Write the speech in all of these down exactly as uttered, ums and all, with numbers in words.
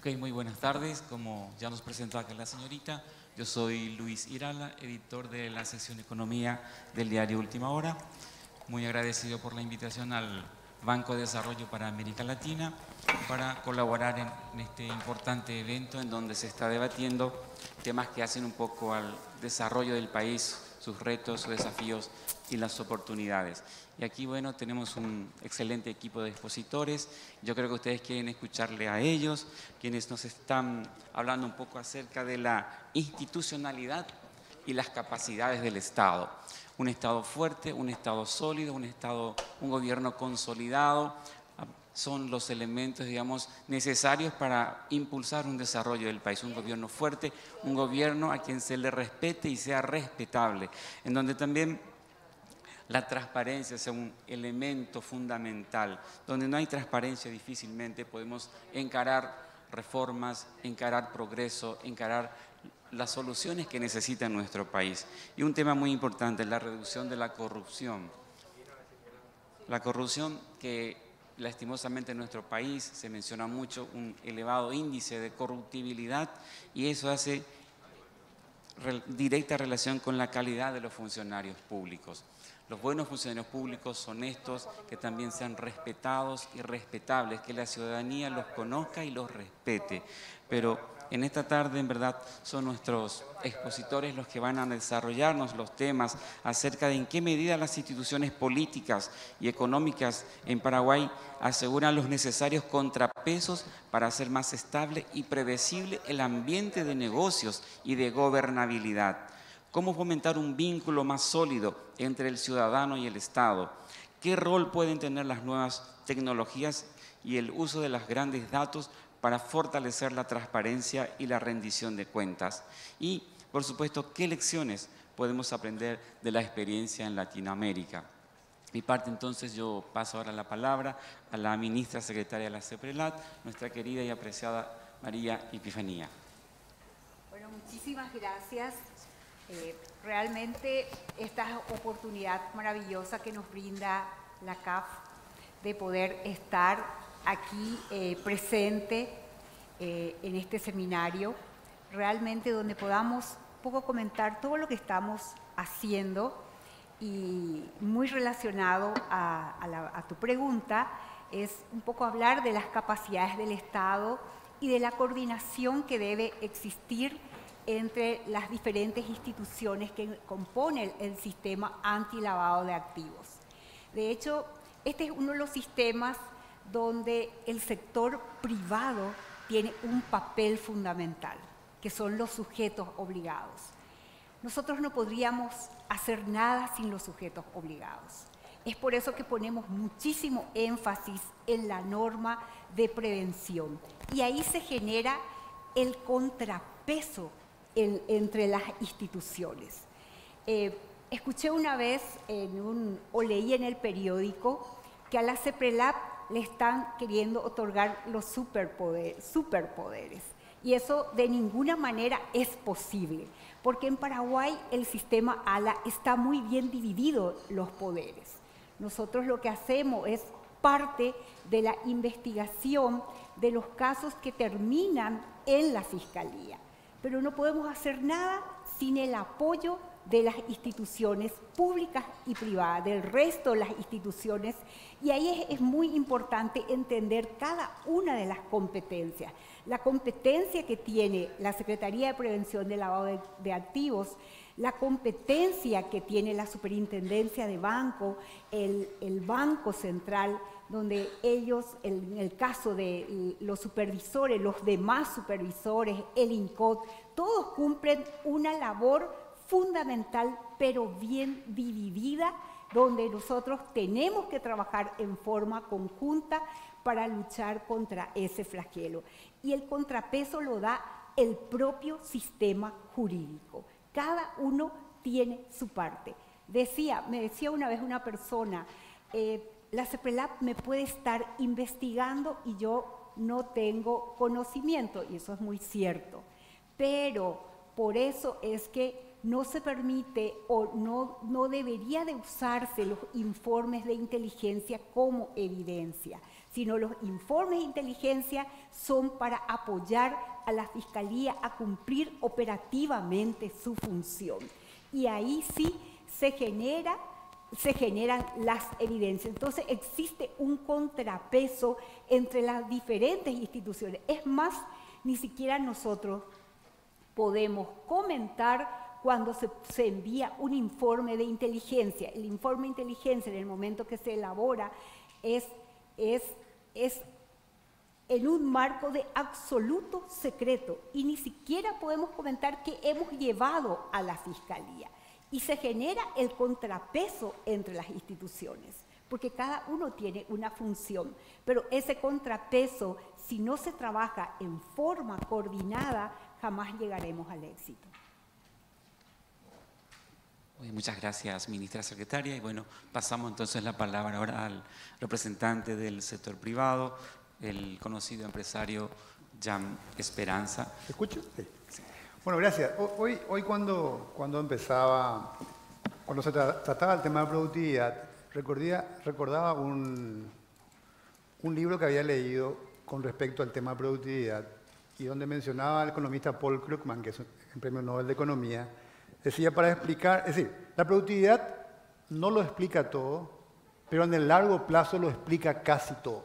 Ok, muy buenas tardes. Como ya nos presentó acá la señorita, yo soy Luis Irala, editor de la sección Economía del diario Última Hora. Muy agradecido por la invitación al Banco de Desarrollo para América Latina para colaborar en, en este importante evento en donde se está debatiendo temas que hacen un poco al desarrollo del país, sus retos, sus desafíos y las oportunidades. Y aquí, bueno, tenemos un excelente equipo de expositores. Yo creo que ustedes quieren escucharle a ellos, quienes nos están hablando un poco acerca de la institucionalidad y las capacidades del Estado. Un Estado fuerte, un Estado sólido, un Estado, un gobierno consolidado, son los elementos, digamos, necesarios para impulsar un desarrollo del país. Un gobierno fuerte, un gobierno a quien se le respete y sea respetable, en donde también la transparencia sea un elemento fundamental. Donde no hay transparencia, difícilmente podemos encarar reformas, encarar progreso, encarar las soluciones que necesita nuestro país. Y un tema muy importante, la reducción de la corrupción. La corrupción que lastimosamente en nuestro país se menciona mucho, un elevado índice de corruptibilidad, y eso hace directa relación con la calidad de los funcionarios públicos. Los buenos funcionarios públicos honestos, que también sean respetados y respetables, que la ciudadanía los conozca y los respete. Pero en esta tarde, en verdad, son nuestros expositores los que van a desarrollarnos los temas acerca de en qué medida las instituciones políticas y económicas en Paraguay aseguran los necesarios contrapesos para hacer más estable y predecible el ambiente de negocios y de gobernabilidad. ¿Cómo fomentar un vínculo más sólido entre el ciudadano y el Estado? ¿Qué rol pueden tener las nuevas tecnologías y el uso de los grandes datos para fortalecer la transparencia y la rendición de cuentas? Y, por supuesto, ¿qué lecciones podemos aprender de la experiencia en Latinoamérica? Mi parte, entonces, yo paso ahora la palabra a la ministra secretaria de la CEPRELAT, nuestra querida y apreciada María Epifanía. Bueno, muchísimas gracias. Eh, realmente esta oportunidad maravillosa que nos brinda la C A F de poder estar aquí eh, presente eh, en este seminario, realmente donde podamos un poco comentar todo lo que estamos haciendo, y muy relacionado a, a, la, a tu pregunta, es un poco hablar de las capacidades del Estado y de la coordinación que debe existir entre las diferentes instituciones que componen el sistema antilavado de activos. De hecho, este es uno de los sistemas donde el sector privado tiene un papel fundamental, que son los sujetos obligados. Nosotros no podríamos hacer nada sin los sujetos obligados. Es por eso que ponemos muchísimo énfasis en la norma de prevención. Y ahí se genera el contrapeso en, entre las instituciones. Eh, escuché una vez en un, o leí en el periódico que a la CEPRELAT le están queriendo otorgar los superpoderes, superpoderes. Y eso de ninguna manera es posible, porque en Paraguay el sistema ALA está muy bien dividido los poderes. Nosotros lo que hacemos es parte de la investigación de los casos que terminan en la Fiscalía, pero no podemos hacer nada sin el apoyo de las instituciones públicas y privadas, del resto de las instituciones, y ahí es, es muy importante entender cada una de las competencias. La competencia que tiene la Secretaría de Prevención del Lavado de, de Activos, la competencia que tiene la Superintendencia de Banco, el, el Banco Central, donde ellos, el, en el caso de los supervisores, los demás supervisores, el INCOT, todos cumplen una labor fundamental, pero bien dividida, donde nosotros tenemos que trabajar en forma conjunta para luchar contra ese flagelo. Y el contrapeso lo da el propio sistema jurídico. Cada uno tiene su parte. Decía, me decía una vez una persona, eh, la CEPRELAT me puede estar investigando y yo no tengo conocimiento, y eso es muy cierto. Pero por eso es que no se permite o no, no debería de usarse los informes de inteligencia como evidencia, sino los informes de inteligencia son para apoyar a la Fiscalía a cumplir operativamente su función. Y ahí sí se genera, se generan las evidencias. Entonces existe un contrapeso entre las diferentes instituciones. Es más, ni siquiera nosotros podemos comentar cuando se, se envía un informe de inteligencia. El informe de inteligencia en el momento que se elabora es, es, es en un marco de absoluto secreto y ni siquiera podemos comentar que hemos llevado a la Fiscalía. Y se genera el contrapeso entre las instituciones, porque cada uno tiene una función, pero ese contrapeso, si no se trabaja en forma coordinada, jamás llegaremos al éxito. Muchas gracias, ministra secretaria. Y bueno, pasamos entonces la palabra ahora al representante del sector privado, el conocido empresario Jan Esperanza. ¿Se escucha? Sí. Sí. Bueno, gracias. Hoy, hoy cuando, cuando empezaba, cuando se tra trataba el tema de productividad, recordía, recordaba un, un libro que había leído con respecto al tema de productividad y donde mencionaba al economista Paul Krugman, que es un premio Nobel de Economía, decía para explicar, es decir, la productividad no lo explica todo, pero en el largo plazo lo explica casi todo.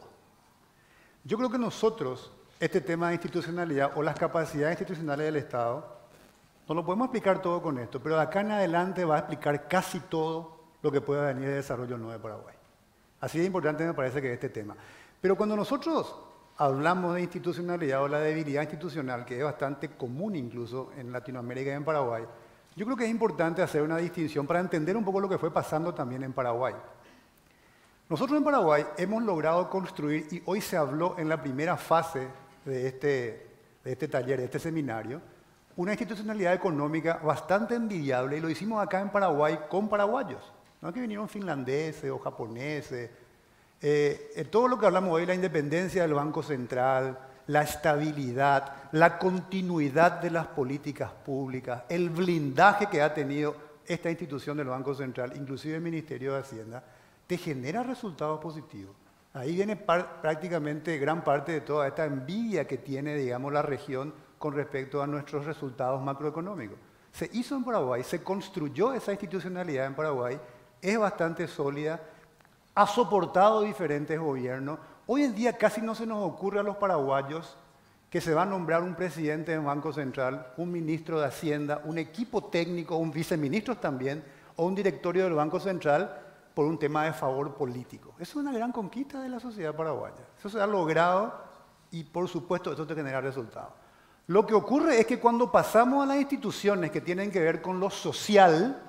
Yo creo que nosotros, este tema de institucionalidad o las capacidades institucionales del Estado, no lo podemos explicar todo con esto, pero de acá en adelante va a explicar casi todo lo que pueda venir de desarrollo nuevo de Paraguay. Así de importante me parece que es este tema. Pero cuando nosotros hablamos de institucionalidad o la debilidad institucional, que es bastante común incluso en Latinoamérica y en Paraguay, yo creo que es importante hacer una distinción para entender un poco lo que fue pasando también en Paraguay. Nosotros en Paraguay hemos logrado construir, y hoy se habló en la primera fase de este, de este taller, de este seminario, una institucionalidad económica bastante envidiable, y lo hicimos acá en Paraguay con paraguayos, no que vinieron finlandeses o japoneses. Eh, en todo lo que hablamos hoy, la independencia del Banco Central, la estabilidad, la continuidad de las políticas públicas, el blindaje que ha tenido esta institución del Banco Central, inclusive el Ministerio de Hacienda, te genera resultados positivos. Ahí viene par, prácticamente gran parte de toda esta envidia que tiene, digamos, la región con respecto a nuestros resultados macroeconómicos. Se hizo en Paraguay, se construyó esa institucionalidad en Paraguay, es bastante sólida, ha soportado diferentes gobiernos. Hoy en día casi no se nos ocurre a los paraguayos que se va a nombrar un presidente del Banco Central, un ministro de Hacienda, un equipo técnico, un viceministro también, o un directorio del Banco Central, por un tema de favor político. Eso es una gran conquista de la sociedad paraguaya. Eso se ha logrado y, por supuesto, eso te genera resultados. Lo que ocurre es que cuando pasamos a las instituciones que tienen que ver con lo social,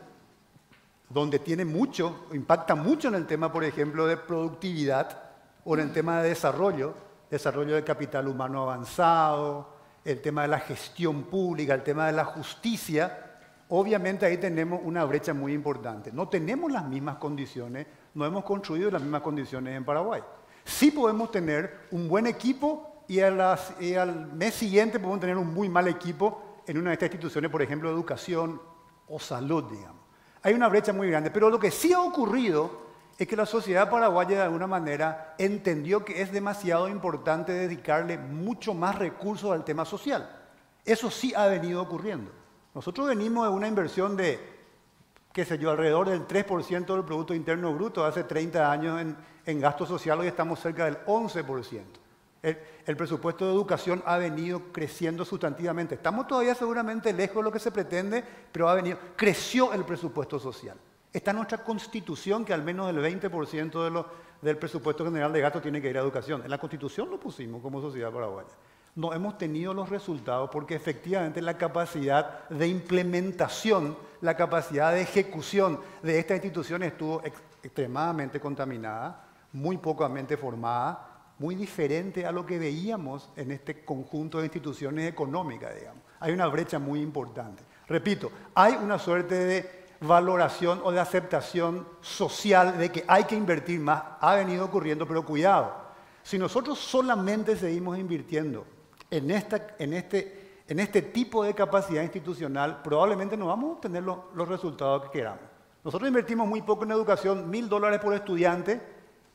donde tiene mucho, impacta mucho en el tema, por ejemplo, de productividad o en el tema de desarrollo, desarrollo de capital humano avanzado, el tema de la gestión pública, el tema de la justicia, obviamente ahí tenemos una brecha muy importante. No tenemos las mismas condiciones, no hemos construido las mismas condiciones en Paraguay. Sí podemos tener un buen equipo y, a las, y al mes siguiente podemos tener un muy mal equipo en una de estas instituciones, por ejemplo, educación o salud, digamos. Hay una brecha muy grande, pero lo que sí ha ocurrido es que la sociedad paraguaya de alguna manera entendió que es demasiado importante dedicarle mucho más recursos al tema social. Eso sí ha venido ocurriendo. Nosotros venimos de una inversión de, qué sé yo, alrededor del tres por ciento del Producto Interno Bruto hace treinta años en, en gasto social, hoy estamos cerca del once por ciento. El, el presupuesto de educación ha venido creciendo sustantivamente. Estamos todavía seguramente lejos de lo que se pretende, pero ha venido, creció el presupuesto social. Está nuestra Constitución que al menos el veinte por ciento de lo, del presupuesto general de gasto tiene que ir a educación. En la Constitución lo pusimos como sociedad paraguaya. No hemos tenido los resultados porque efectivamente la capacidad de implementación, la capacidad de ejecución de esta institución estuvo ex extremadamente contaminada, muy pocamente formada, muy diferente a lo que veíamos en este conjunto de instituciones económicas, digamos. Hay una brecha muy importante. Repito, hay una suerte de valoración o de aceptación social de que hay que invertir más. Ha venido ocurriendo, pero cuidado. Si nosotros solamente seguimos invirtiendo en, esta, en, este, en este tipo de capacidad institucional, probablemente no vamos a obtener lo, los resultados que queramos. Nosotros invertimos muy poco en educación, mil dólares por estudiante,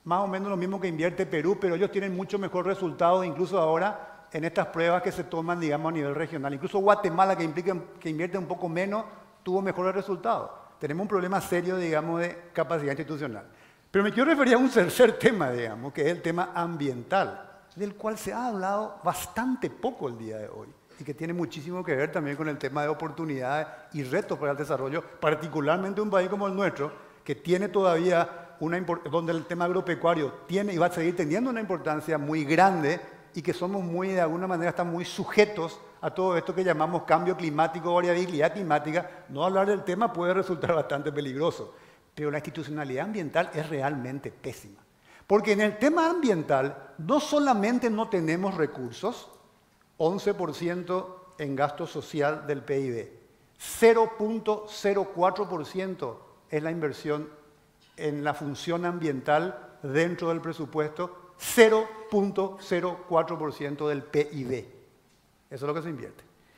más o menos lo mismo que invierte Perú, pero ellos tienen mucho mejor resultado incluso ahora en estas pruebas que se toman, digamos, a nivel regional. Incluso Guatemala, que, implica, que invierte un poco menos, tuvo mejores resultados. Tenemos un problema serio, digamos, de capacidad institucional. Pero me quiero referir a un tercer tema, digamos, que es el tema ambiental, del cual se ha hablado bastante poco el día de hoy y que tiene muchísimo que ver también con el tema de oportunidades y retos para el desarrollo, particularmente un país como el nuestro, que tiene todavía una donde el tema agropecuario tiene y va a seguir teniendo una importancia muy grande y que somos muy, de alguna manera, estamos muy sujetos a todo esto que llamamos cambio climático, variabilidad climática. No hablar del tema puede resultar bastante peligroso, pero la institucionalidad ambiental es realmente pésima. Porque en el tema ambiental no solamente no tenemos recursos, once por ciento en gasto social del P I B, cero punto cero cuatro por ciento es la inversión en la función ambiental dentro del presupuesto, cero punto cero cuatro por ciento del P I B. Eso es lo que se invierte.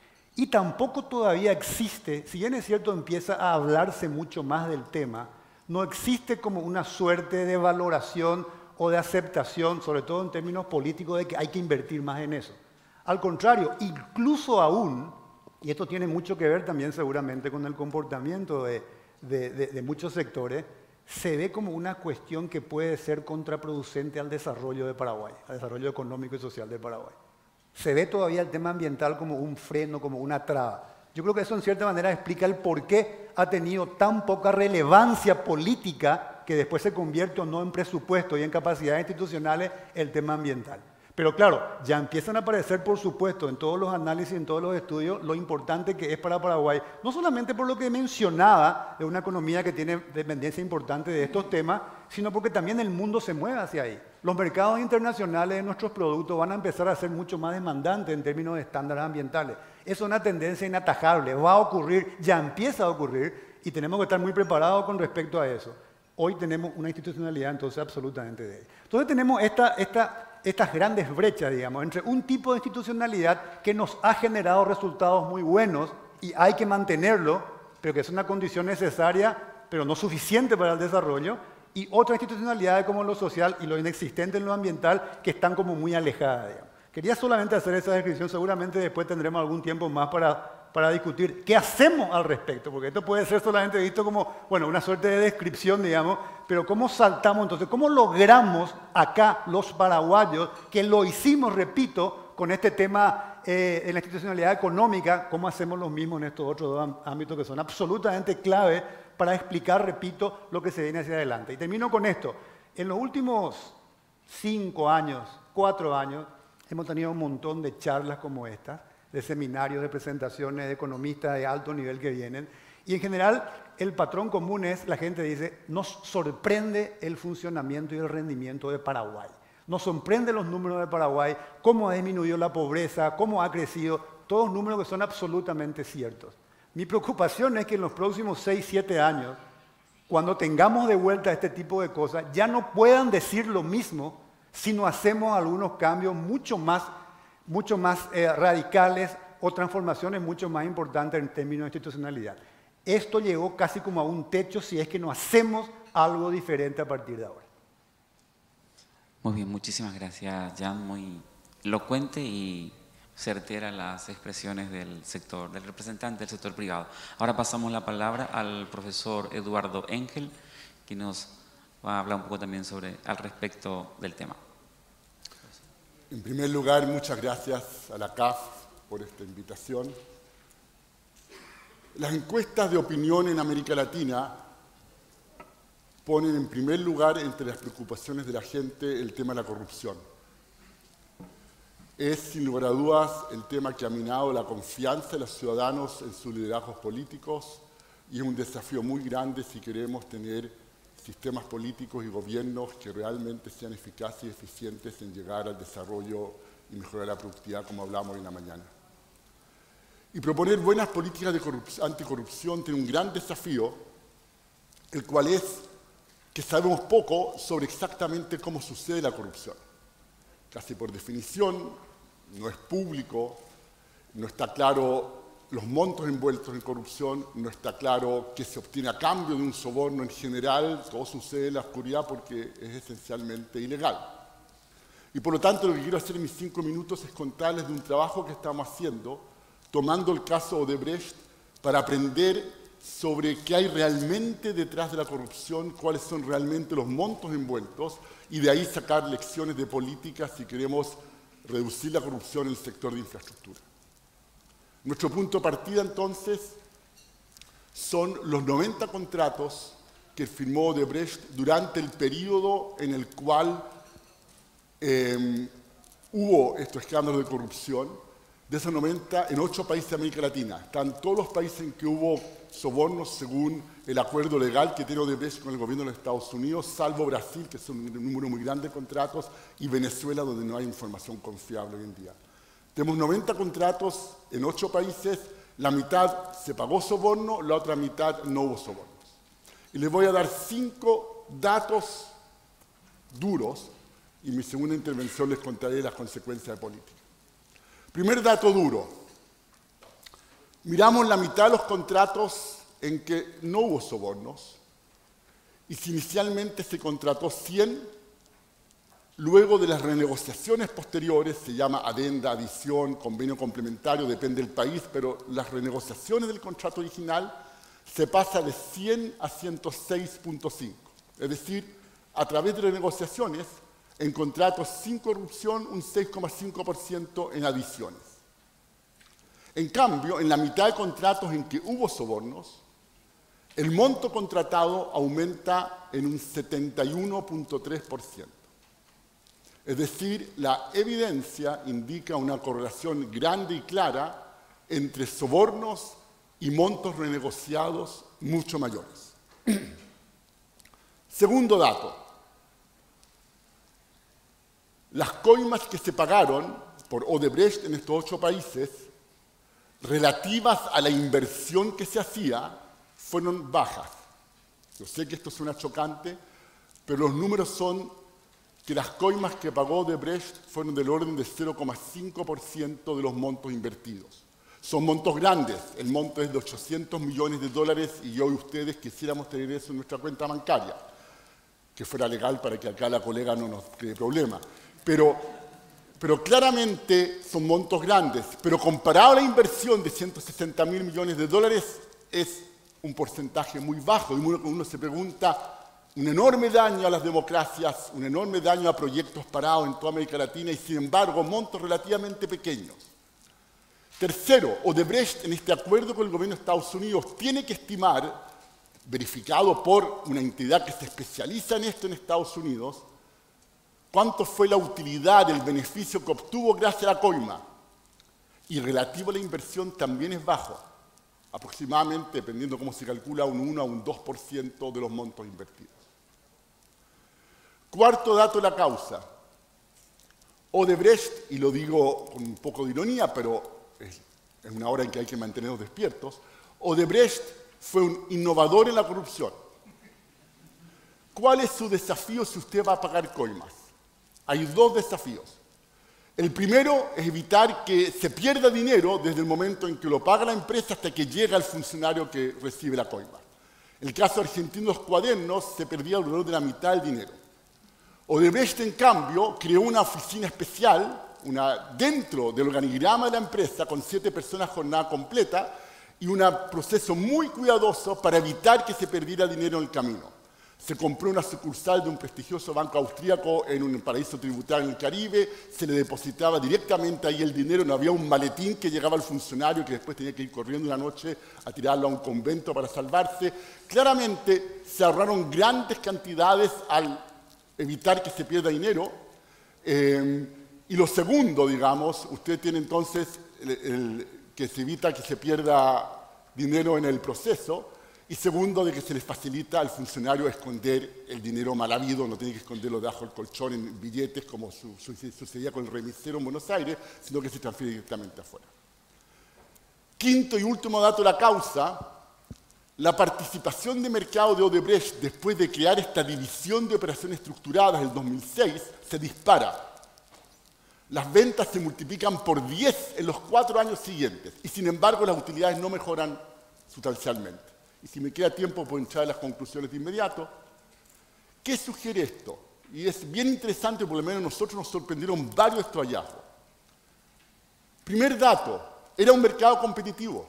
Y tampoco todavía existe, si bien es cierto empieza a hablarse mucho más del tema, no existe como una suerte de valoración o de aceptación, sobre todo en términos políticos, de que hay que invertir más en eso. Al contrario, incluso aún, y esto tiene mucho que ver también seguramente con el comportamiento de, de, de, de muchos sectores, se ve como una cuestión que puede ser contraproducente al desarrollo de Paraguay, al desarrollo económico y social de Paraguay. Se ve todavía el tema ambiental como un freno, como una traba. Yo creo que eso en cierta manera explica el por qué ha tenido tan poca relevancia política que después se convierte o no en presupuesto y en capacidades institucionales el tema ambiental. Pero claro, ya empiezan a aparecer, por supuesto, en todos los análisis, en todos los estudios, lo importante que es para Paraguay, no solamente por lo que mencionaba de una economía que tiene dependencia importante de estos temas, sino porque también el mundo se mueve hacia ahí. Los mercados internacionales de nuestros productos van a empezar a ser mucho más demandantes en términos de estándares ambientales. Es una tendencia inatajable, va a ocurrir, ya empieza a ocurrir y tenemos que estar muy preparados con respecto a eso. Hoy tenemos una institucionalidad entonces absolutamente débil. Entonces tenemos esta, esta, estas grandes brechas, digamos, entre un tipo de institucionalidad que nos ha generado resultados muy buenos y hay que mantenerlo, pero que es una condición necesaria, pero no suficiente para el desarrollo, y otra institucionalidad como lo social y lo inexistente en lo ambiental que están como muy alejadas, digamos. Quería solamente hacer esa descripción, seguramente después tendremos algún tiempo más para, para discutir qué hacemos al respecto, porque esto puede ser solamente visto como, bueno, una suerte de descripción, digamos, pero cómo saltamos entonces, cómo logramos acá los paraguayos, que lo hicimos, repito, con este tema eh, en la institucionalidad económica, cómo hacemos lo mismo en estos otros dos ámbitos que son absolutamente clave para explicar, repito, lo que se viene hacia adelante. Y termino con esto. En los últimos cinco años, cuatro años, hemos tenido un montón de charlas como esta, de seminarios, de presentaciones, de economistas de alto nivel que vienen. Y en general, el patrón común es, la gente dice, nos sorprende el funcionamiento y el rendimiento de Paraguay. Nos sorprende los números de Paraguay, cómo ha disminuido la pobreza, cómo ha crecido, todos números que son absolutamente ciertos. Mi preocupación es que en los próximos seis, siete años, cuando tengamos de vuelta este tipo de cosas, ya no puedan decir lo mismo si no hacemos algunos cambios mucho más, mucho más eh, radicales o transformaciones mucho más importantes en términos de institucionalidad. Esto llegó casi como a un techo si es que no hacemos algo diferente a partir de ahora. Muy bien, muchísimas gracias, Jan. Muy elocuente y certera las expresiones del sector, del representante del sector privado. Ahora pasamos la palabra al profesor Eduardo Engel, que nos va a hablar un poco también sobre, al respecto del tema. En primer lugar, muchas gracias a la C A F por esta invitación. Las encuestas de opinión en América Latina ponen en primer lugar entre las preocupaciones de la gente el tema de la corrupción. Es, sin lugar a dudas, el tema que ha minado la confianza de los ciudadanos en sus liderazgos políticos y es un desafío muy grande si queremos tener sistemas políticos y gobiernos que realmente sean eficaces y eficientes en llegar al desarrollo y mejorar la productividad, como hablamos hoy en la mañana. Y proponer buenas políticas de anticorrupción tiene un gran desafío, el cual es que sabemos poco sobre exactamente cómo sucede la corrupción. Casi por definición, no es público, no está claro los montos envueltos en corrupción, no está claro qué se obtiene a cambio de un soborno en general, todo sucede en la oscuridad porque es esencialmente ilegal. Y por lo tanto lo que quiero hacer en mis cinco minutos es contarles de un trabajo que estamos haciendo, tomando el caso Odebrecht para aprender sobre qué hay realmente detrás de la corrupción, cuáles son realmente los montos envueltos, y de ahí sacar lecciones de política si queremos reducir la corrupción en el sector de infraestructura. Nuestro punto de partida, entonces, son los noventa contratos que firmó Odebrecht durante el periodo en el cual eh, hubo estos escándalos de corrupción. De esos noventa, en ocho países de América Latina. Están todos los países en que hubo sobornos según el acuerdo legal que tiene Odebrecht con el gobierno de los Estados Unidos, salvo Brasil, que son un número muy grande de contratos, y Venezuela, donde no hay información confiable hoy en día. Tenemos noventa contratos en ocho países, la mitad se pagó soborno, la otra mitad no hubo sobornos. Y les voy a dar cinco datos duros, y en mi segunda intervención les contaré las consecuencias de política. Primer dato duro. Miramos la mitad de los contratos en que no hubo sobornos, y si inicialmente se contrató cien, luego de las renegociaciones posteriores, se llama adenda, adición, convenio complementario, depende del país, pero las renegociaciones del contrato original se pasa de cien a ciento seis punto cinco. Es decir, a través de renegociaciones, en contratos sin corrupción, un seis coma cinco por ciento en adiciones. En cambio, en la mitad de contratos en que hubo sobornos, el monto contratado aumenta en un setenta y uno punto tres por ciento. Es decir, la evidencia indica una correlación grande y clara entre sobornos y montos renegociados mucho mayores. Segundo dato. Las coimas que se pagaron por Odebrecht en estos ocho países, relativas a la inversión que se hacía, fueron bajas. Yo sé que esto suena chocante, pero los números son que las coimas que pagó Odebrecht fueron del orden de cero coma cinco por ciento de los montos invertidos. Son montos grandes, el monto es de ochocientos millones de dólares y yo y ustedes quisiéramos tener eso en nuestra cuenta bancaria, que fuera legal para que acá la colega no nos cree problema. Pero, pero claramente son montos grandes, pero comparado a la inversión de ciento sesenta mil millones de dólares es un porcentaje muy bajo. Y uno, uno se pregunta, un enorme daño a las democracias, un enorme daño a proyectos parados en toda América Latina y sin embargo montos relativamente pequeños. Tercero, Odebrecht en este acuerdo con el gobierno de Estados Unidos tiene que estimar, verificado por una entidad que se especializa en esto en Estados Unidos, cuánto fue la utilidad, el beneficio que obtuvo gracias a la coima. Y relativo a la inversión también es bajo, aproximadamente, dependiendo cómo se calcula, un uno a un dos por ciento de los montos invertidos. Cuarto dato de la causa. Odebrecht, y lo digo con un poco de ironía, pero es, es una hora en que hay que mantenernos despiertos, Odebrecht fue un innovador en la corrupción. ¿Cuál es su desafío si usted va a pagar coimas? Hay dos desafíos. El primero es evitar que se pierda dinero desde el momento en que lo paga la empresa hasta que llega el funcionario que recibe la coima. En el caso argentino de los cuadernos se perdía alrededor de la mitad del dinero. Odebrecht, en cambio, creó una oficina especial una, dentro del organigrama de la empresa con siete personas jornada completa y un proceso muy cuidadoso para evitar que se perdiera dinero en el camino. Se compró una sucursal de un prestigioso banco austríaco en un paraíso tributario en el Caribe, se le depositaba directamente ahí el dinero, no había un maletín que llegaba al funcionario que después tenía que ir corriendo una noche a tirarlo a un convento para salvarse. Claramente se ahorraron grandes cantidades al evitar que se pierda dinero. Eh, y lo segundo, digamos, usted tiene entonces el, el, que se evita que se pierda dinero en el proceso. Y segundo, de que se les facilita al funcionario esconder el dinero mal habido, no tiene que esconderlo debajo del colchón en billetes como su, su, sucedía con el remisero en Buenos Aires, sino que se transfiere directamente afuera. Quinto y último dato de la causa, la participación de mercado de Odebrecht después de crear esta división de operaciones estructuradas en el dos mil seis se dispara. Las ventas se multiplican por diez en los cuatro años siguientes y sin embargo las utilidades no mejoran sustancialmente. Y si me queda tiempo puedo entrar a las conclusiones de inmediato. ¿Qué sugiere esto? Y es bien interesante, por lo menos nosotros nos sorprendieron varios de estos hallazgos. Primer dato, era un mercado competitivo.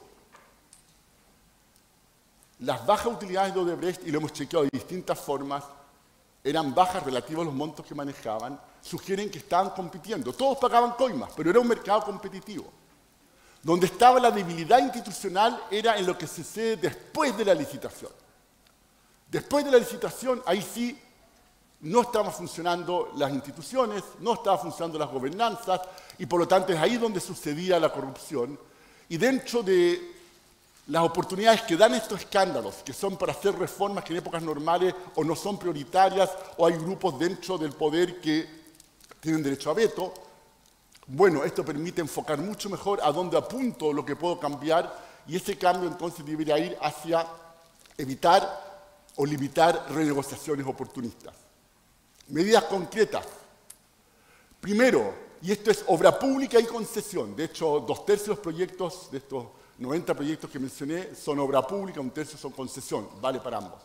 Las bajas utilidades de Odebrecht, y lo hemos chequeado de distintas formas, eran bajas relativas a los montos que manejaban, sugieren que estaban compitiendo. Todos pagaban coimas, pero era un mercado competitivo. Donde estaba la debilidad institucional era en lo que sucede después de la licitación. Después de la licitación, ahí sí, no estaban funcionando las instituciones, no estaban funcionando las gobernanzas, y por lo tanto es ahí donde sucedía la corrupción. Y dentro de las oportunidades que dan estos escándalos, que son para hacer reformas que en épocas normales o no son prioritarias, o hay grupos dentro del poder que tienen derecho a veto, bueno, esto permite enfocar mucho mejor a dónde apunto lo que puedo cambiar, y ese cambio entonces debería ir hacia evitar o limitar renegociaciones oportunistas. Medidas concretas. Primero, y esto es obra pública y concesión, de hecho, dos tercios de los proyectos de estos noventa proyectos que mencioné son obra pública, un tercio son concesión, vale para ambos.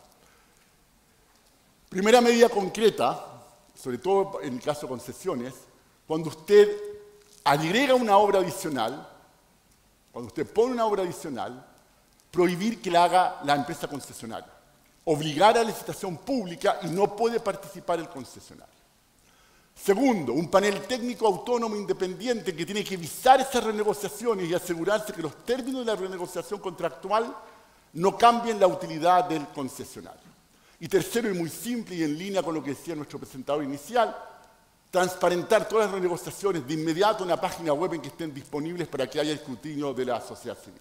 Primera medida concreta, sobre todo en el caso de concesiones, cuando usted agrega una obra adicional, cuando usted pone una obra adicional, prohibir que la haga la empresa concesionaria, obligar a la licitación pública y no puede participar el concesionario. Segundo, un panel técnico autónomo independiente que tiene que visar esas renegociaciones y asegurarse que los términos de la renegociación contractual no cambien la utilidad del concesionario. Y tercero, y muy simple y en línea con lo que decía nuestro presentador inicial, transparentar todas las renegociaciones de inmediato en una página web en que estén disponibles para que haya escrutinio de la sociedad civil.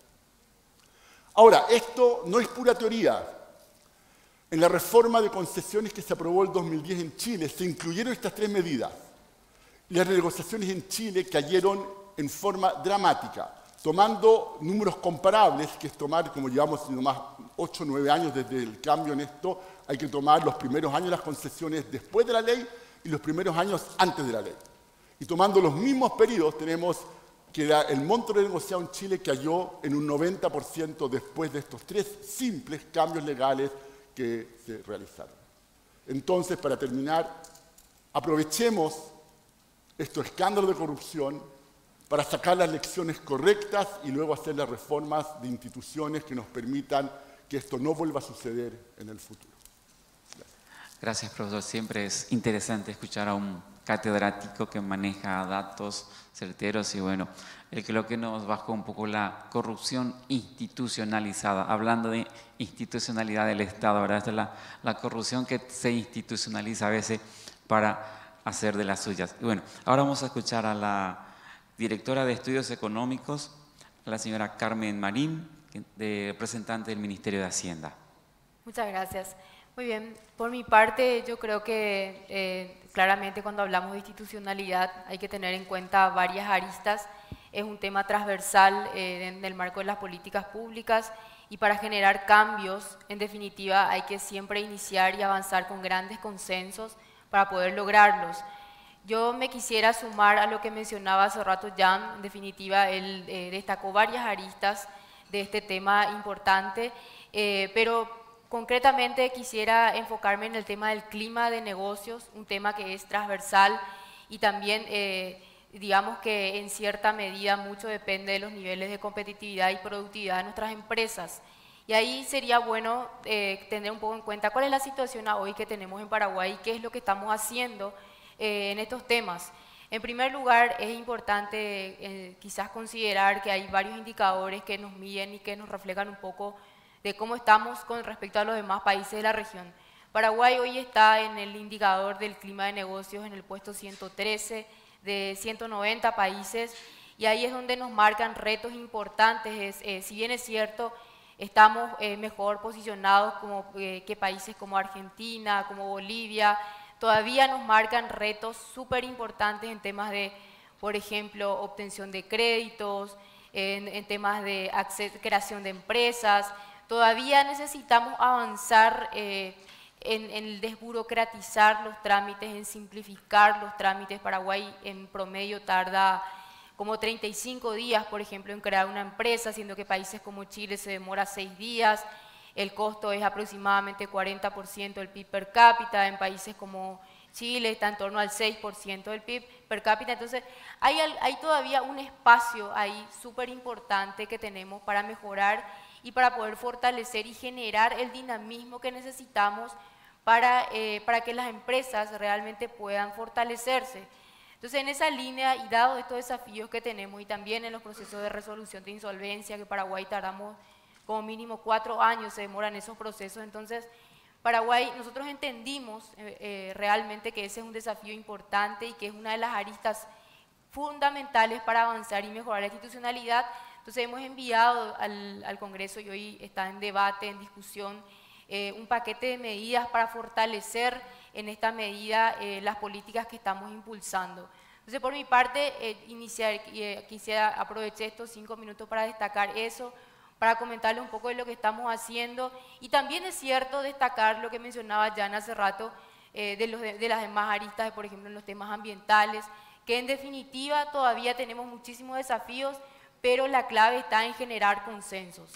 Ahora, esto no es pura teoría. En la reforma de concesiones que se aprobó el dos mil diez en Chile, se incluyeron estas tres medidas. Las renegociaciones en Chile cayeron en forma dramática, tomando números comparables, que es tomar, como llevamos nomás ocho o nueve años desde el cambio en esto, hay que tomar los primeros años de las concesiones después de la ley y los primeros años antes de la ley. Y tomando los mismos periodos, tenemos que la, el monto renegociado en Chile cayó en un noventa por ciento después de estos tres simples cambios legales que se realizaron. Entonces, para terminar, aprovechemos estos escándalos de corrupción para sacar las lecciones correctas y luego hacer las reformas de instituciones que nos permitan que esto no vuelva a suceder en el futuro. Gracias, Gracias profesor. Siempre es interesante escuchar a un catedrático que maneja datos certeros y bueno, el que lo que nos bajó un poco la corrupción institucionalizada, hablando de institucionalidad del Estado, ¿verdad? Esta es la, la corrupción que se institucionaliza a veces para hacer de las suyas. Y bueno, ahora vamos a escuchar a la directora de Estudios Económicos, la señora Carmen Marín, de representante del Ministerio de Hacienda. Muchas gracias. Muy bien, por mi parte yo creo que eh, claramente cuando hablamos de institucionalidad hay que tener en cuenta varias aristas. Es un tema transversal eh, en el marco de las políticas públicas y para generar cambios, en definitiva, hay que siempre iniciar y avanzar con grandes consensos para poder lograrlos. Yo me quisiera sumar a lo que mencionaba hace rato Jan. En definitiva, él eh, destacó varias aristas de este tema importante, eh, pero concretamente quisiera enfocarme en el tema del clima de negocios, un tema que es transversal y también, eh, digamos que en cierta medida mucho depende de los niveles de competitividad y productividad de nuestras empresas. Y ahí sería bueno eh, tener un poco en cuenta cuál es la situación hoy que tenemos en Paraguay y qué es lo que estamos haciendo eh, en estos temas. En primer lugar, es importante eh, quizás considerar que hay varios indicadores que nos miden y que nos reflejan un poco de cómo estamos con respecto a los demás países de la región. Paraguay hoy está en el indicador del clima de negocios en el puesto ciento trece de ciento noventa países y ahí es donde nos marcan retos importantes. Es, eh, si bien es cierto, estamos eh, mejor posicionados como, eh, que países como Argentina, como Bolivia, todavía nos marcan retos súper importantes en temas de, por ejemplo, obtención de créditos, en, en temas de acceso, creación de empresas. Todavía necesitamos avanzar eh, en, en desburocratizar los trámites, en simplificar los trámites. Paraguay en promedio tarda como treinta y cinco días, por ejemplo, en crear una empresa, siendo que países como Chile se demora seis días. El costo es aproximadamente cuarenta por ciento del P I B per cápita, en países como Chile está en torno al seis por ciento del P I B per cápita. Entonces, hay, hay todavía un espacio ahí súper importante que tenemos para mejorar y para poder fortalecer y generar el dinamismo que necesitamos para, eh, para que las empresas realmente puedan fortalecerse. Entonces, en esa línea, y dado estos desafíos que tenemos, y también en los procesos de resolución de insolvencia, que Paraguay tardamos como mínimo cuatro años, se demoran esos procesos, entonces, Paraguay, nosotros entendimos eh, eh, realmente que ese es un desafío importante y que es una de las aristas fundamentales para avanzar y mejorar la institucionalidad. Entonces hemos enviado al, al Congreso, y hoy está en debate, en discusión, eh, un paquete de medidas para fortalecer en esta medida eh, las políticas que estamos impulsando. Entonces, por mi parte, eh, iniciar, eh, quisiera aprovechar estos cinco minutos para destacar eso, para comentarle un poco de lo que estamos haciendo, y también es cierto destacar lo que mencionaba Jan hace rato, eh, de, los de, de las demás aristas, por ejemplo, en los temas ambientales, que en definitiva todavía tenemos muchísimos desafíos, pero la clave está en generar consensos.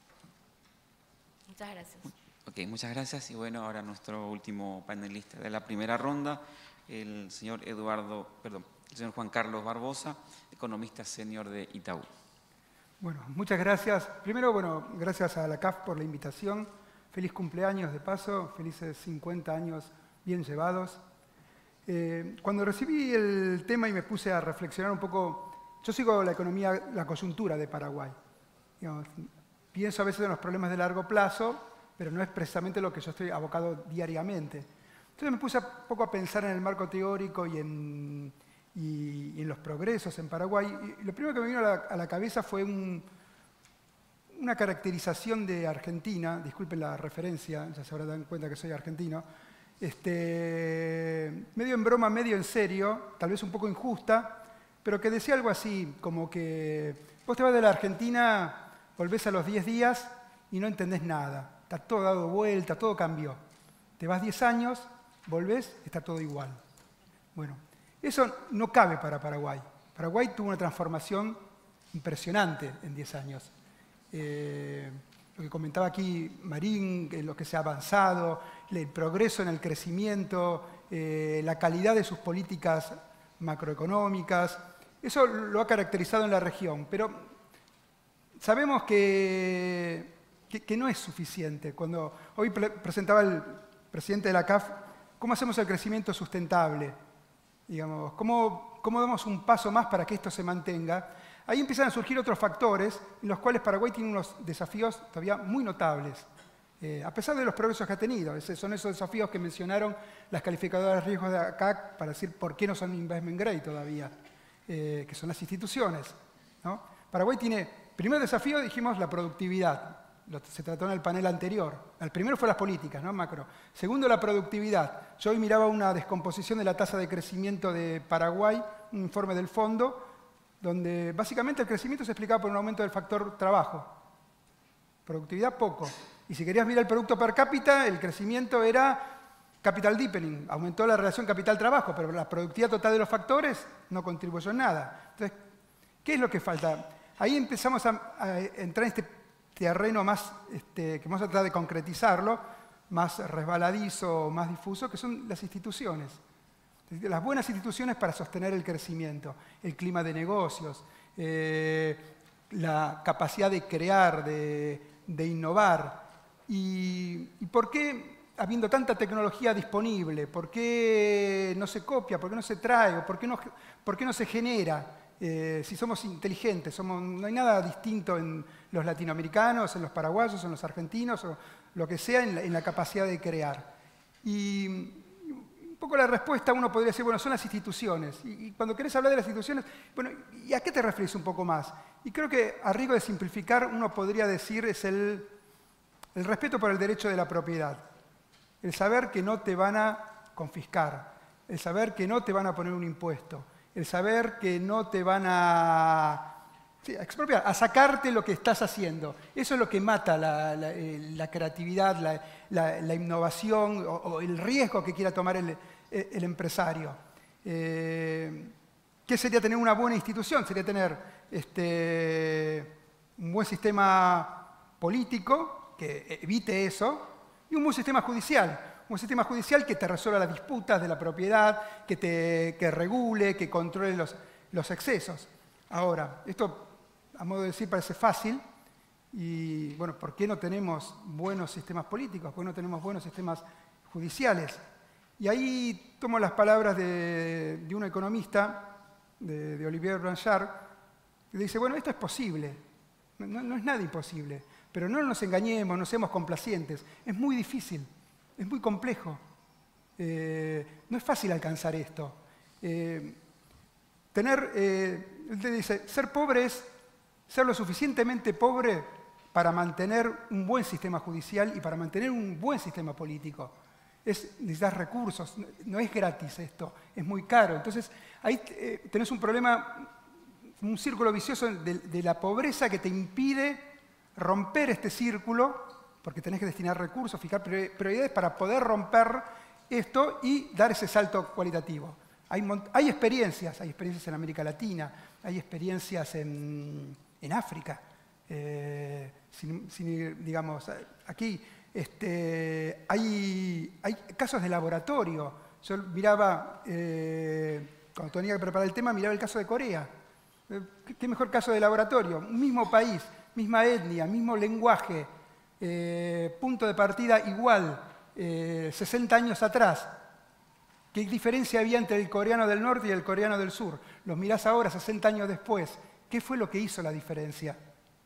Muchas gracias. Ok, muchas gracias. Y bueno, ahora nuestro último panelista de la primera ronda, el señor Eduardo, perdón, el señor Juan Carlos Barbosa, economista senior de Itaú. Bueno, muchas gracias. Primero, bueno, gracias a la C A F por la invitación. Feliz cumpleaños de paso, felices cincuenta años bien llevados. Eh, cuando recibí el tema y me puse a reflexionar un poco, yo sigo la economía, la coyuntura de Paraguay. Digamos, pienso a veces en los problemas de largo plazo, pero no es precisamente lo que yo estoy abocado diariamente. Entonces me puse un poco a pensar en el marco teórico y en... y en los progresos en Paraguay. Y lo primero que me vino a la, a la cabeza fue un, una caracterización de Argentina, disculpen la referencia, ya se habrán dado cuenta que soy argentino, este, medio en broma, medio en serio, tal vez un poco injusta, pero que decía algo así, como que vos te vas de la Argentina, volvés a los diez días y no entendés nada, está todo dado vuelta, todo cambió. Te vas diez años, volvés, está todo igual. Bueno, eso no cabe para Paraguay. Paraguay tuvo una transformación impresionante en diez años. Eh, lo que comentaba aquí Marín, lo que se ha avanzado, el progreso en el crecimiento, eh, la calidad de sus políticas macroeconómicas, eso lo ha caracterizado en la región. Pero sabemos que, que, que no es suficiente. Cuando hoy pre presentaba el presidente de la C A F, ¿cómo hacemos el crecimiento sustentable? Digamos, ¿cómo, ¿cómo damos un paso más para que esto se mantenga? Ahí empiezan a surgir otros factores en los cuales Paraguay tiene unos desafíos todavía muy notables, eh, a pesar de los progresos que ha tenido. Ese, son esos desafíos que mencionaron las calificadoras de riesgos de A C A C para decir por qué no son investment grade todavía, eh, que son las instituciones, ¿no? Paraguay tiene, primer desafío, dijimos, la productividad. Se trató en el panel anterior. El primero fue las políticas, ¿no? Macro. Segundo, la productividad. Yo hoy miraba una descomposición de la tasa de crecimiento de Paraguay, un informe del fondo, donde básicamente el crecimiento se explicaba por un aumento del factor trabajo. Productividad, poco. Y si querías mirar el producto per cápita, el crecimiento era capital deepening. Aumentó la relación capital-trabajo, pero la productividad total de los factores no contribuyó en nada. Entonces, ¿qué es lo que falta? Ahí empezamos a, a entrar en este terreno más, este, que vamos a tratar de concretizarlo, más resbaladizo, más difuso, que son las instituciones. Las buenas instituciones para sostener el crecimiento, el clima de negocios, eh, la capacidad de crear, de, de innovar. Y, ¿Y por qué, habiendo tanta tecnología disponible, por qué no se copia, por qué no se trae, o por qué no, por qué no se genera? Eh, si somos inteligentes, somos, no hay nada distinto en los latinoamericanos, en los paraguayos, en los argentinos, o lo que sea, en la, en la capacidad de crear. Y un poco la respuesta uno podría decir, bueno, son las instituciones. Y, y cuando querés hablar de las instituciones, bueno, ¿y a qué te refieres un poco más? Y creo que, a riesgo de simplificar, uno podría decir es el, el respeto por el derecho de la propiedad. El saber que no te van a confiscar, el saber que no te van a poner un impuesto, el saber que no te van a Sí, a expropiar, a sacarte lo que estás haciendo. Eso es lo que mata la, la, la creatividad, la, la, la innovación o, o el riesgo que quiera tomar el, el empresario. Eh, ¿Qué sería tener una buena institución? Sería tener este, un buen sistema político que evite eso y un buen sistema judicial. Un sistema judicial que te resuelva las disputas de la propiedad, que, te, que regule, que controle los, los excesos. Ahora, esto, a modo de decir, parece fácil. Y, bueno, ¿por qué no tenemos buenos sistemas políticos? ¿Por qué no tenemos buenos sistemas judiciales? Y ahí tomo las palabras de, de un economista, de, de Olivier Blanchard, que dice, bueno, esto es posible. No, no es nada imposible. Pero no nos engañemos, no seamos complacientes. Es muy difícil, es muy complejo. Eh, no es fácil alcanzar esto. Eh, tener, eh, él te dice, ser pobre es ser lo suficientemente pobre para mantener un buen sistema judicial y para mantener un buen sistema político. Es, necesitas recursos, no, no es gratis esto, es muy caro. Entonces, ahí eh, tenés un problema, un círculo vicioso de, de la pobreza que te impide romper este círculo, porque tenés que destinar recursos, fijar prioridades para poder romper esto y dar ese salto cualitativo. Hay, hay experiencias, hay experiencias en América Latina, hay experiencias en, en África, eh, sin, sin, digamos, aquí este, hay, hay casos de laboratorio. Yo miraba, eh, cuando tenía que preparar el tema, miraba el caso de Corea. Eh, ¿qué, ¿Qué mejor caso de laboratorio? Un mismo país, misma etnia, mismo lenguaje, eh, punto de partida igual, eh, sesenta años atrás. ¿Qué diferencia había entre el coreano del norte y el coreano del sur? Los mirás ahora, sesenta años después. ¿Qué fue lo que hizo la diferencia?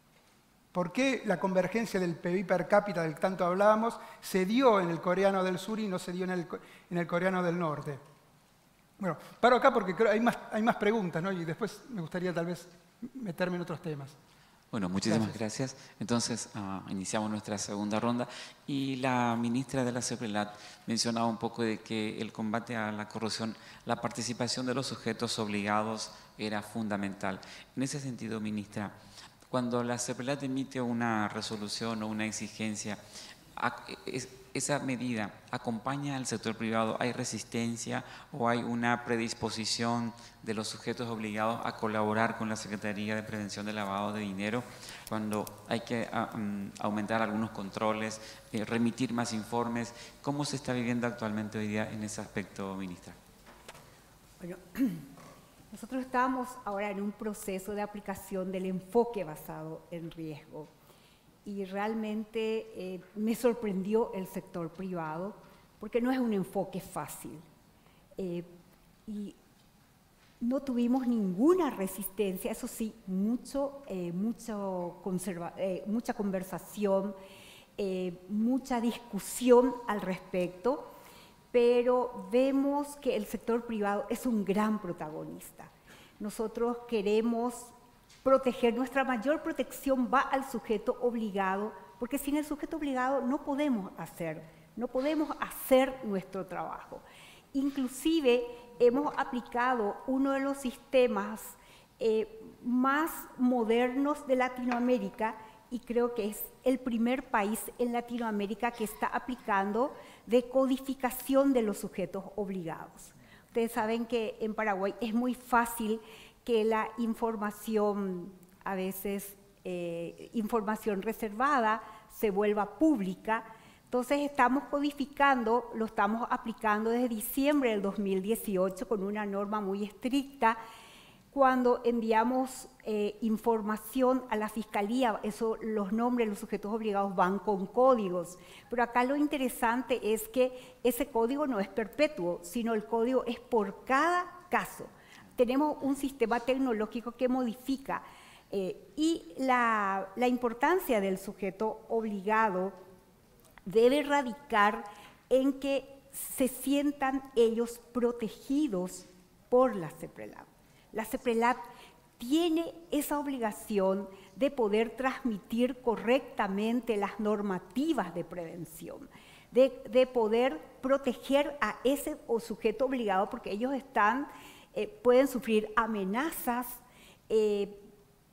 ¿Por qué la convergencia del P I B per cápita del que tanto hablábamos se dio en el coreano del sur y no se dio en el, en el coreano del norte? Bueno, paro acá porque creo hay más, hay más preguntas, ¿no? Y después me gustaría tal vez meterme en otros temas. Bueno, muchísimas gracias. gracias. Entonces, uh, iniciamos nuestra segunda ronda y la ministra de la CEPRELAT mencionaba un poco de que el combate a la corrupción, la participación de los sujetos obligados era fundamental. En ese sentido, ministra, cuando la CEPRELAT emite una resolución o una exigencia, ¿esa medida acompaña al sector privado? ¿Hay resistencia o hay una predisposición de los sujetos obligados a colaborar con la Secretaría de Prevención del Lavado de Dinero cuando hay que um, aumentar algunos controles, eh, remitir más informes? ¿Cómo se está viviendo actualmente hoy día en ese aspecto, ministra? Bueno, nosotros estamos ahora en un proceso de aplicación del enfoque basado en riesgo. Y realmente eh, me sorprendió el sector privado, porque no es un enfoque fácil. Eh, y no tuvimos ninguna resistencia, eso sí, mucho, eh, mucho conserva, eh, mucha conversación, eh, mucha discusión al respecto, pero vemos que el sector privado es un gran protagonista. Nosotros queremos proteger, nuestra mayor protección va al sujeto obligado, porque sin el sujeto obligado no podemos hacer, no podemos hacer nuestro trabajo. Inclusive hemos aplicado uno de los sistemas eh, más modernos de Latinoamérica y creo que es el primer país en Latinoamérica que está aplicando de codificación de los sujetos obligados. Ustedes saben que en Paraguay es muy fácil que la información, a veces eh, información reservada, se vuelva pública. Entonces estamos codificando, lo estamos aplicando desde diciembre del dos mil dieciocho con una norma muy estricta. Cuando enviamos eh, información a la Fiscalía, eso, los nombres de los sujetos obligados van con códigos. Pero acá lo interesante es que ese código no es perpetuo, sino el código es por cada caso. Tenemos un sistema tecnológico que modifica eh, y la, la importancia del sujeto obligado debe radicar en que se sientan ellos protegidos por la CEPRELAT. La CEPRELAT tiene esa obligación de poder transmitir correctamente las normativas de prevención, de, de poder proteger a ese sujeto obligado porque ellos están... Eh, pueden sufrir amenazas, eh,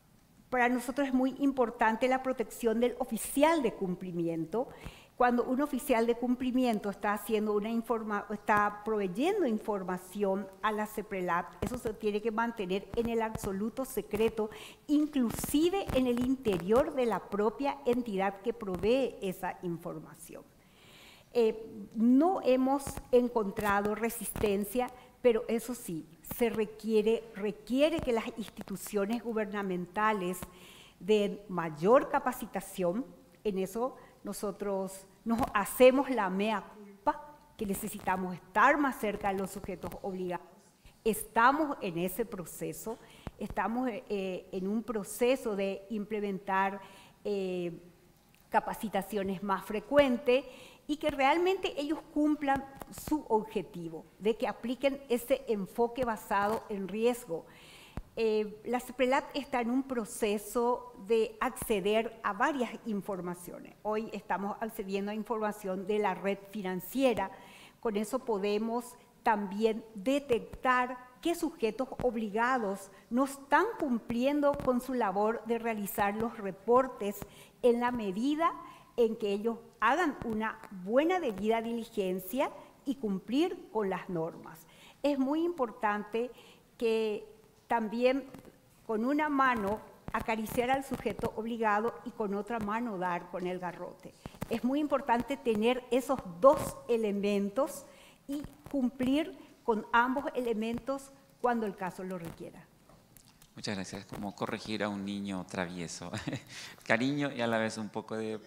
para nosotros es muy importante la protección del oficial de cumplimiento. Cuando un oficial de cumplimiento está, haciendo una informa, está proveyendo información a la CEPRELAT, eso se tiene que mantener en el absoluto secreto, inclusive en el interior de la propia entidad que provee esa información. Eh, no hemos encontrado resistencia, pero eso sí, se requiere, requiere que las instituciones gubernamentales den mayor capacitación. En eso nosotros nos hacemos la mea culpa, que necesitamos estar más cerca de los sujetos obligados. Estamos en ese proceso, estamos eh, en un proceso de implementar eh, capacitaciones más frecuentes y que realmente ellos cumplan su objetivo, de que apliquen ese enfoque basado en riesgo. Eh, la CEPRELAT está en un proceso de acceder a varias informaciones. Hoy estamos accediendo a información de la red financiera. Con eso podemos también detectar qué sujetos obligados no están cumpliendo con su labor de realizar los reportes en la medida en que ellos hagan una buena debida diligencia y cumplir con las normas. Es muy importante que también con una mano acariciar al sujeto obligado y con otra mano dar con el garrote. Es muy importante tener esos dos elementos y cumplir con ambos elementos cuando el caso lo requiera. Muchas gracias. Es como corregir a un niño travieso. Cariño y a la vez un poco de...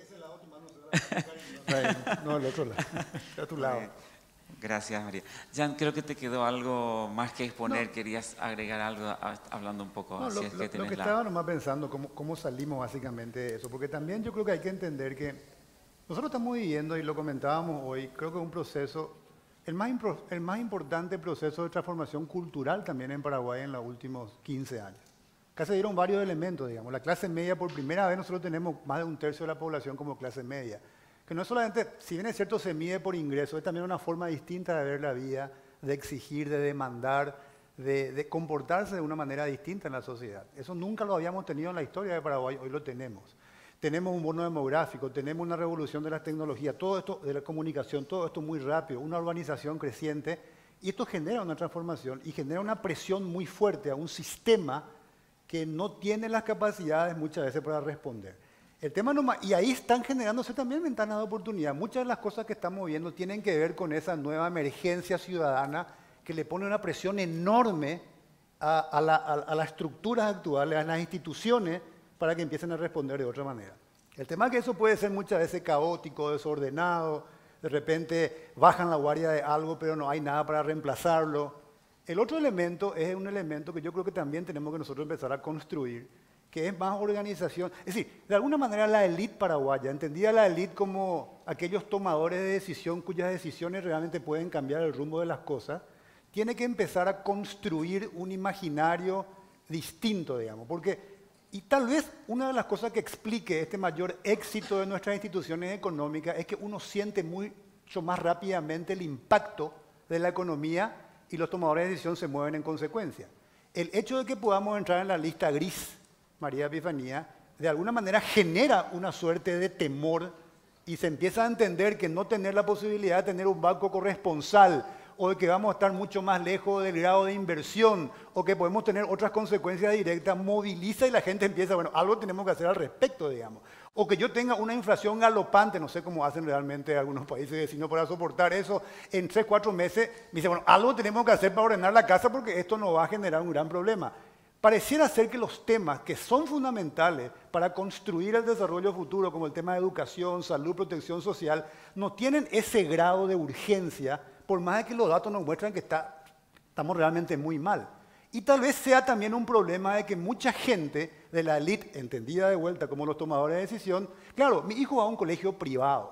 No, el otro lado, a tu lado. Gracias, María. Jan, creo que te quedó algo más que exponer. No. ¿Querías agregar algo a, hablando un poco? No, así lo, es lo, que lo que la... estaba nomás pensando, cómo, cómo salimos básicamente de eso, porque también yo creo que hay que entender que nosotros estamos viviendo, y lo comentábamos hoy, creo que es un proceso, el más, impro, el más importante proceso de transformación cultural también en Paraguay en los últimos quince años. Acá se dieron varios elementos, digamos. La clase media, por primera vez nosotros tenemos más de un tercio de la población como clase media. Que no es solamente, si bien es cierto, se mide por ingreso, es también una forma distinta de ver la vida, de exigir, de demandar, de, de comportarse de una manera distinta en la sociedad. Eso nunca lo habíamos tenido en la historia de Paraguay, hoy lo tenemos. Tenemos un bono demográfico, tenemos una revolución de las tecnologías, todo esto de la comunicación, todo esto muy rápido, una urbanización creciente, y esto genera una transformación y genera una presión muy fuerte a un sistema que no tiene las capacidades muchas veces para responder. El tema no, y ahí están generándose también ventanas de oportunidad. Muchas de las cosas que estamos viendo tienen que ver con esa nueva emergencia ciudadana que le pone una presión enorme a, a, la, a, a las estructuras actuales, a las instituciones, para que empiecen a responder de otra manera. El tema es que eso puede ser muchas veces caótico, desordenado, de repente bajan la guardia de algo, pero no hay nada para reemplazarlo. El otro elemento es un elemento que yo creo que también tenemos que nosotros empezar a construir, que es más organización. Es decir, de alguna manera la élite paraguaya, entendida la élite como aquellos tomadores de decisión cuyas decisiones realmente pueden cambiar el rumbo de las cosas, tiene que empezar a construir un imaginario distinto, digamos. Porque, y tal vez una de las cosas que explique este mayor éxito de nuestras instituciones económicas es que uno siente mucho más rápidamente el impacto de la economía y los tomadores de decisión se mueven en consecuencia. El hecho de que podamos entrar en la lista gris, María Epifanía, de alguna manera genera una suerte de temor y se empieza a entender que no tener la posibilidad de tener un banco corresponsal o de que vamos a estar mucho más lejos del grado de inversión o que podemos tener otras consecuencias directas, moviliza y la gente empieza, bueno, algo tenemos que hacer al respecto, digamos. O que yo tenga una inflación galopante, no sé cómo hacen realmente algunos países vecinos para soportar eso, en tres, cuatro meses, me dice, bueno, algo tenemos que hacer para ordenar la casa porque esto nos va a generar un gran problema. Pareciera ser que los temas que son fundamentales para construir el desarrollo futuro, como el tema de educación, salud, protección social, no tienen ese grado de urgencia, por más de que los datos nos muestran que está, estamos realmente muy mal. Y tal vez sea también un problema de que mucha gente de la élite, entendida de vuelta como los tomadores de decisión, claro, mi hijo va a un colegio privado.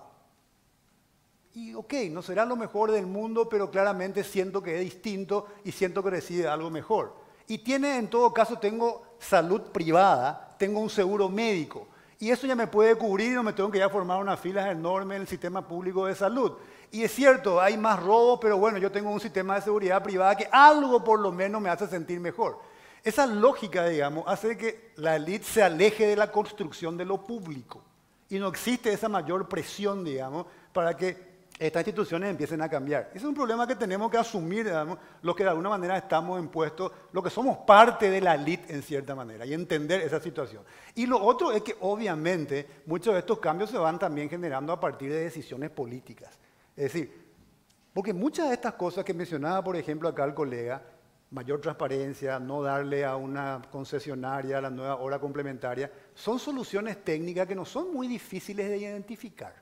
Y ok, no será lo mejor del mundo, pero claramente siento que es distinto y siento que recibe algo mejor. Y tiene, en todo caso, tengo salud privada, tengo un seguro médico. Y eso ya me puede cubrir y no me tengo que ya formar unas filas enormes en el sistema público de salud. Y es cierto, hay más robos, pero bueno, yo tengo un sistema de seguridad privada que algo por lo menos me hace sentir mejor. esa lógica, digamos, hace que la élite se aleje de la construcción de lo público. Y no existe esa mayor presión, digamos, para que estas instituciones empiecen a cambiar. Ese es un problema que tenemos que asumir, digamos, los que de alguna manera estamos impuestos, los que somos parte de la élite en cierta manera, y entender esa situación. Y lo otro es que obviamente muchos de estos cambios se van también generando a partir de decisiones políticas. Es decir, porque muchas de estas cosas que mencionaba, por ejemplo, acá el colega, mayor transparencia, no darle a una concesionaria la nueva hora complementaria, son soluciones técnicas que no son muy difíciles de identificar.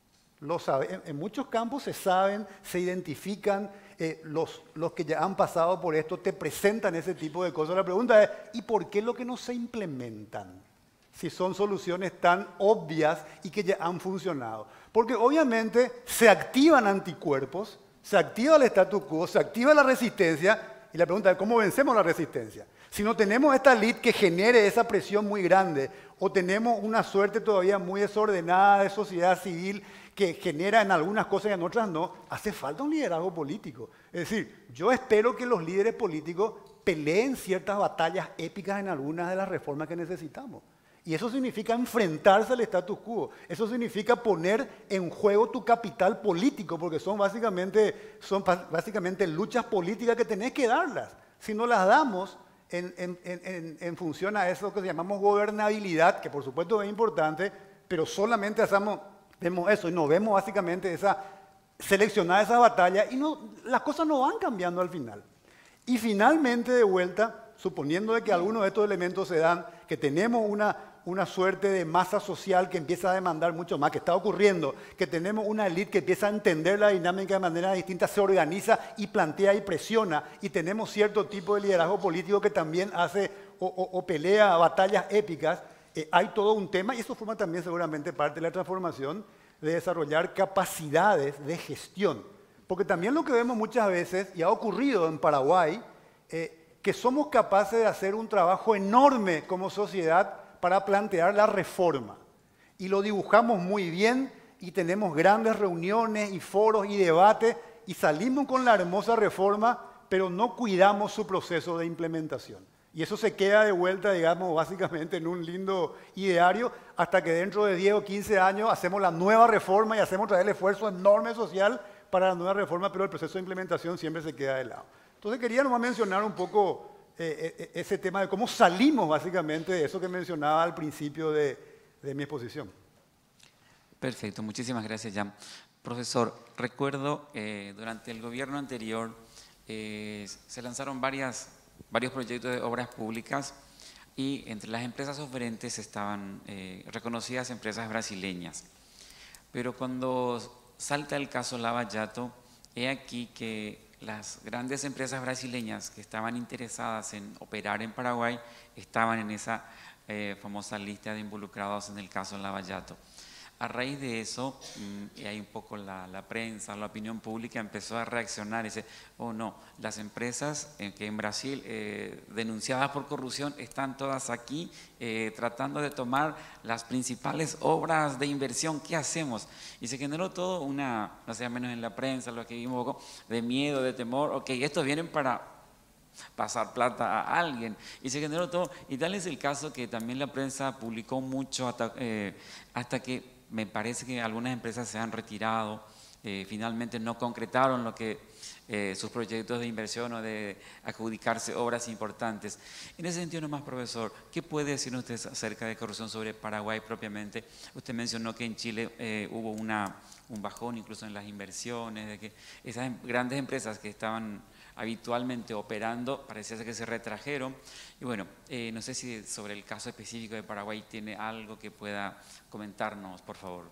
Lo sabe. En, en muchos campos se saben, se identifican, eh, los, los que ya han pasado por esto te presentan ese tipo de cosas. La pregunta es, ¿y por qué lo que no se implementan? Si son soluciones tan obvias y que ya han funcionado. Porque obviamente se activan anticuerpos, se activa el status quo, se activa la resistencia, y la pregunta es, ¿cómo vencemos la resistencia? Si no tenemos esta élite que genere esa presión muy grande, o tenemos una suerte todavía muy desordenada de sociedad civil que genera en algunas cosas y en otras no, hace falta un liderazgo político. Es decir, yo espero que los líderes políticos peleen ciertas batallas épicas en algunas de las reformas que necesitamos. Y eso significa enfrentarse al status quo. Eso significa poner en juego tu capital político, porque son básicamente, son básicamente luchas políticas que tenés que darlas. Si no las damos en, en, en, en función a eso que llamamos gobernabilidad, que por supuesto es importante, pero solamente hacemos... Vemos eso y no vemos básicamente esa, seleccionar esas batallas y no, las cosas no van cambiando al final. Y finalmente, de vuelta, suponiendo de que algunos de estos elementos se dan, que tenemos una, una suerte de masa social que empieza a demandar mucho más, que está ocurriendo, que tenemos una élite que empieza a entender la dinámica de manera distinta, se organiza y plantea y presiona, y tenemos cierto tipo de liderazgo político que también hace o, o, o pelea batallas épicas. Eh, hay todo un tema, y eso forma también seguramente parte de la transformación, de desarrollar capacidades de gestión. Porque también lo que vemos muchas veces, y ha ocurrido en Paraguay, eh, que somos capaces de hacer un trabajo enorme como sociedad para plantear la reforma. Y lo dibujamos muy bien, y tenemos grandes reuniones y foros y debates, y salimos con la hermosa reforma, pero no cuidamos su proceso de implementación. Y eso se queda de vuelta, digamos, básicamente en un lindo ideario, hasta que dentro de diez o quince años hacemos la nueva reforma y hacemos otra vez el esfuerzo enorme social para la nueva reforma, pero el proceso de implementación siempre se queda de lado. Entonces quería nomás mencionar un poco eh, ese tema de cómo salimos básicamente de eso que mencionaba al principio de, de mi exposición. Perfecto, muchísimas gracias, Jan. Profesor, recuerdo eh, durante el gobierno anterior eh, se lanzaron varias... varios proyectos de obras públicas y entre las empresas oferentes estaban eh, reconocidas empresas brasileñas. Pero cuando salta el caso Lava Jato, he aquí que las grandes empresas brasileñas que estaban interesadas en operar en Paraguay estaban en esa eh, famosa lista de involucrados en el caso Lava Jato. A raíz de eso, y ahí un poco la, la prensa, la opinión pública empezó a reaccionar y dice, oh no, las empresas eh, que en Brasil eh, denunciadas por corrupción están todas aquí eh, tratando de tomar las principales obras de inversión, ¿qué hacemos? Y se generó todo una, no sé, menos en la prensa, lo que vimos un poco, de miedo, de temor, ok, estos vienen para pasar plata a alguien, y se generó todo, y tal es el caso que también la prensa publicó mucho hasta, eh, hasta que me parece que algunas empresas se han retirado, eh, finalmente no concretaron lo que eh, sus proyectos de inversión o de adjudicarse obras importantes. En ese sentido nomás, profesor, ¿qué puede decir usted acerca de corrupción sobre Paraguay propiamente? Usted mencionó que en Chile eh, hubo una, un bajón incluso en las inversiones, de que esas grandes empresas que estaban habitualmente operando, parece ser que se retrajeron. Y bueno, eh, no sé si sobre el caso específico de Paraguay tiene algo que pueda comentarnos, por favor.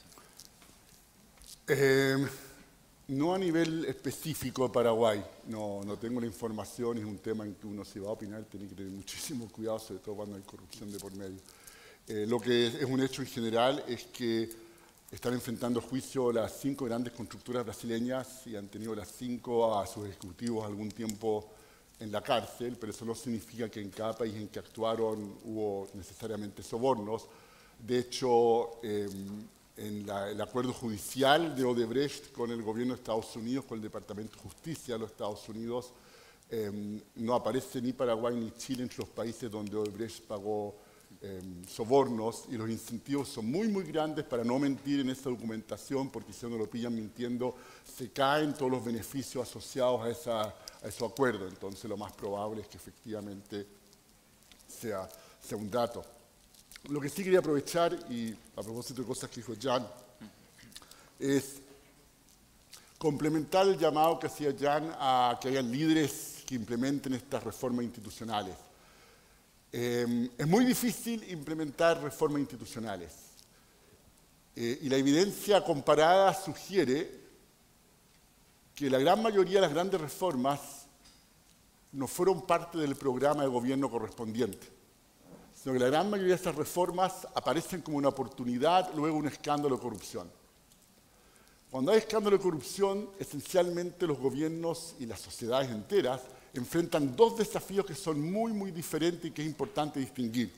Eh, no a nivel específico de Paraguay, no, no tengo la información, es un tema en que uno se va a opinar, tiene que tener muchísimo cuidado, sobre todo cuando hay corrupción de por medio. Eh, lo que es, es un hecho en general es que están enfrentando juicio las cinco grandes constructoras brasileñas y han tenido las cinco a sus ejecutivos algún tiempo en la cárcel, pero eso no significa que en cada país en que actuaron hubo necesariamente sobornos. De hecho, eh, en la, el acuerdo judicial de Odebrecht con el gobierno de Estados Unidos, con el Departamento de Justicia de los Estados Unidos, Eh, no aparece ni Paraguay ni Chile entre los países donde Odebrecht pagó eh, sobornos, y los incentivos son muy, muy grandes para no mentir en esa documentación, porque si uno lo pillan mintiendo, se caen todos los beneficios asociados a, esa, a esos acuerdos. Entonces lo más probable es que efectivamente sea, sea un dato. Lo que sí quería aprovechar, y a propósito de cosas que dijo Jan, es complementar el llamado que hacía Jan a que haya líderes que implementen estas reformas institucionales. Eh, es muy difícil implementar reformas institucionales. Eh, y la evidencia comparada sugiere que la gran mayoría de las grandes reformas no fueron parte del programa de gobierno correspondiente, sino que la gran mayoría de estas reformas aparecen como una oportunidad, luego un escándalo de corrupción. Cuando hay escándalo de corrupción, esencialmente los gobiernos y las sociedades enteras enfrentan dos desafíos que son muy, muy diferentes y que es importante distinguir.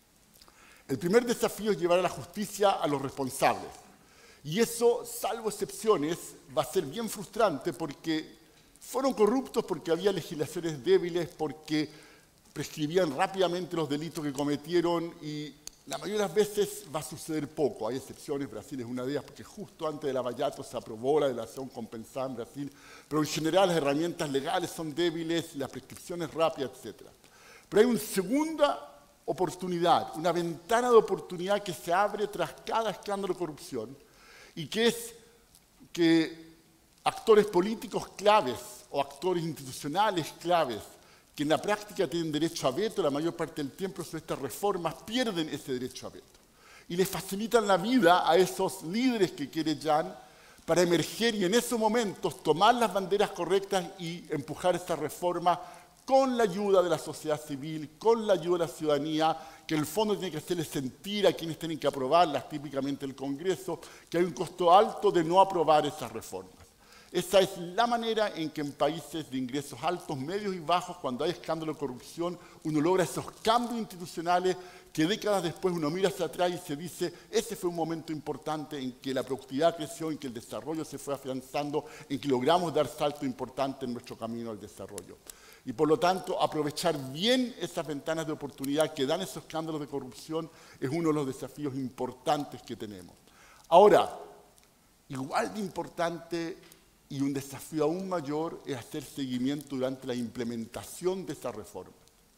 El primer desafío es llevar a la justicia a los responsables. Y eso, salvo excepciones, va a ser bien frustrante porque fueron corruptos, porque había legislaciones débiles, porque prescribían rápidamente los delitos que cometieron, y la mayoría de las veces va a suceder poco. Hay excepciones, Brasil es una de ellas, porque justo antes de Lavallato se aprobó la delación compensada en Brasil, pero en general las herramientas legales son débiles, la prescripción es rápida, etcétera. Pero hay una segunda oportunidad, una ventana de oportunidad que se abre tras cada escándalo de corrupción, y que es que actores políticos claves o actores institucionales claves que en la práctica tienen derecho a veto la mayor parte del tiempo sobre estas reformas, pierden ese derecho a veto. Y les facilitan la vida a esos líderes que quiere Jan para emerger y en esos momentos tomar las banderas correctas y empujar esta reforma con la ayuda de la sociedad civil, con la ayuda de la ciudadanía, que en el fondo tiene que hacerles sentir a quienes tienen que aprobarlas, típicamente el Congreso, que hay un costo alto de no aprobar esas reformas. Esa es la manera en que en países de ingresos altos, medios y bajos, cuando hay escándalo de corrupción, uno logra esos cambios institucionales que décadas después uno mira hacia atrás y se dice, ese fue un momento importante en que la productividad creció, en que el desarrollo se fue afianzando, en que logramos dar salto importante en nuestro camino al desarrollo. Y por lo tanto, aprovechar bien esas ventanas de oportunidad que dan esos escándalos de corrupción es uno de los desafíos importantes que tenemos. Ahora, igual de importante y un desafío aún mayor es hacer seguimiento durante la implementación de esa reforma.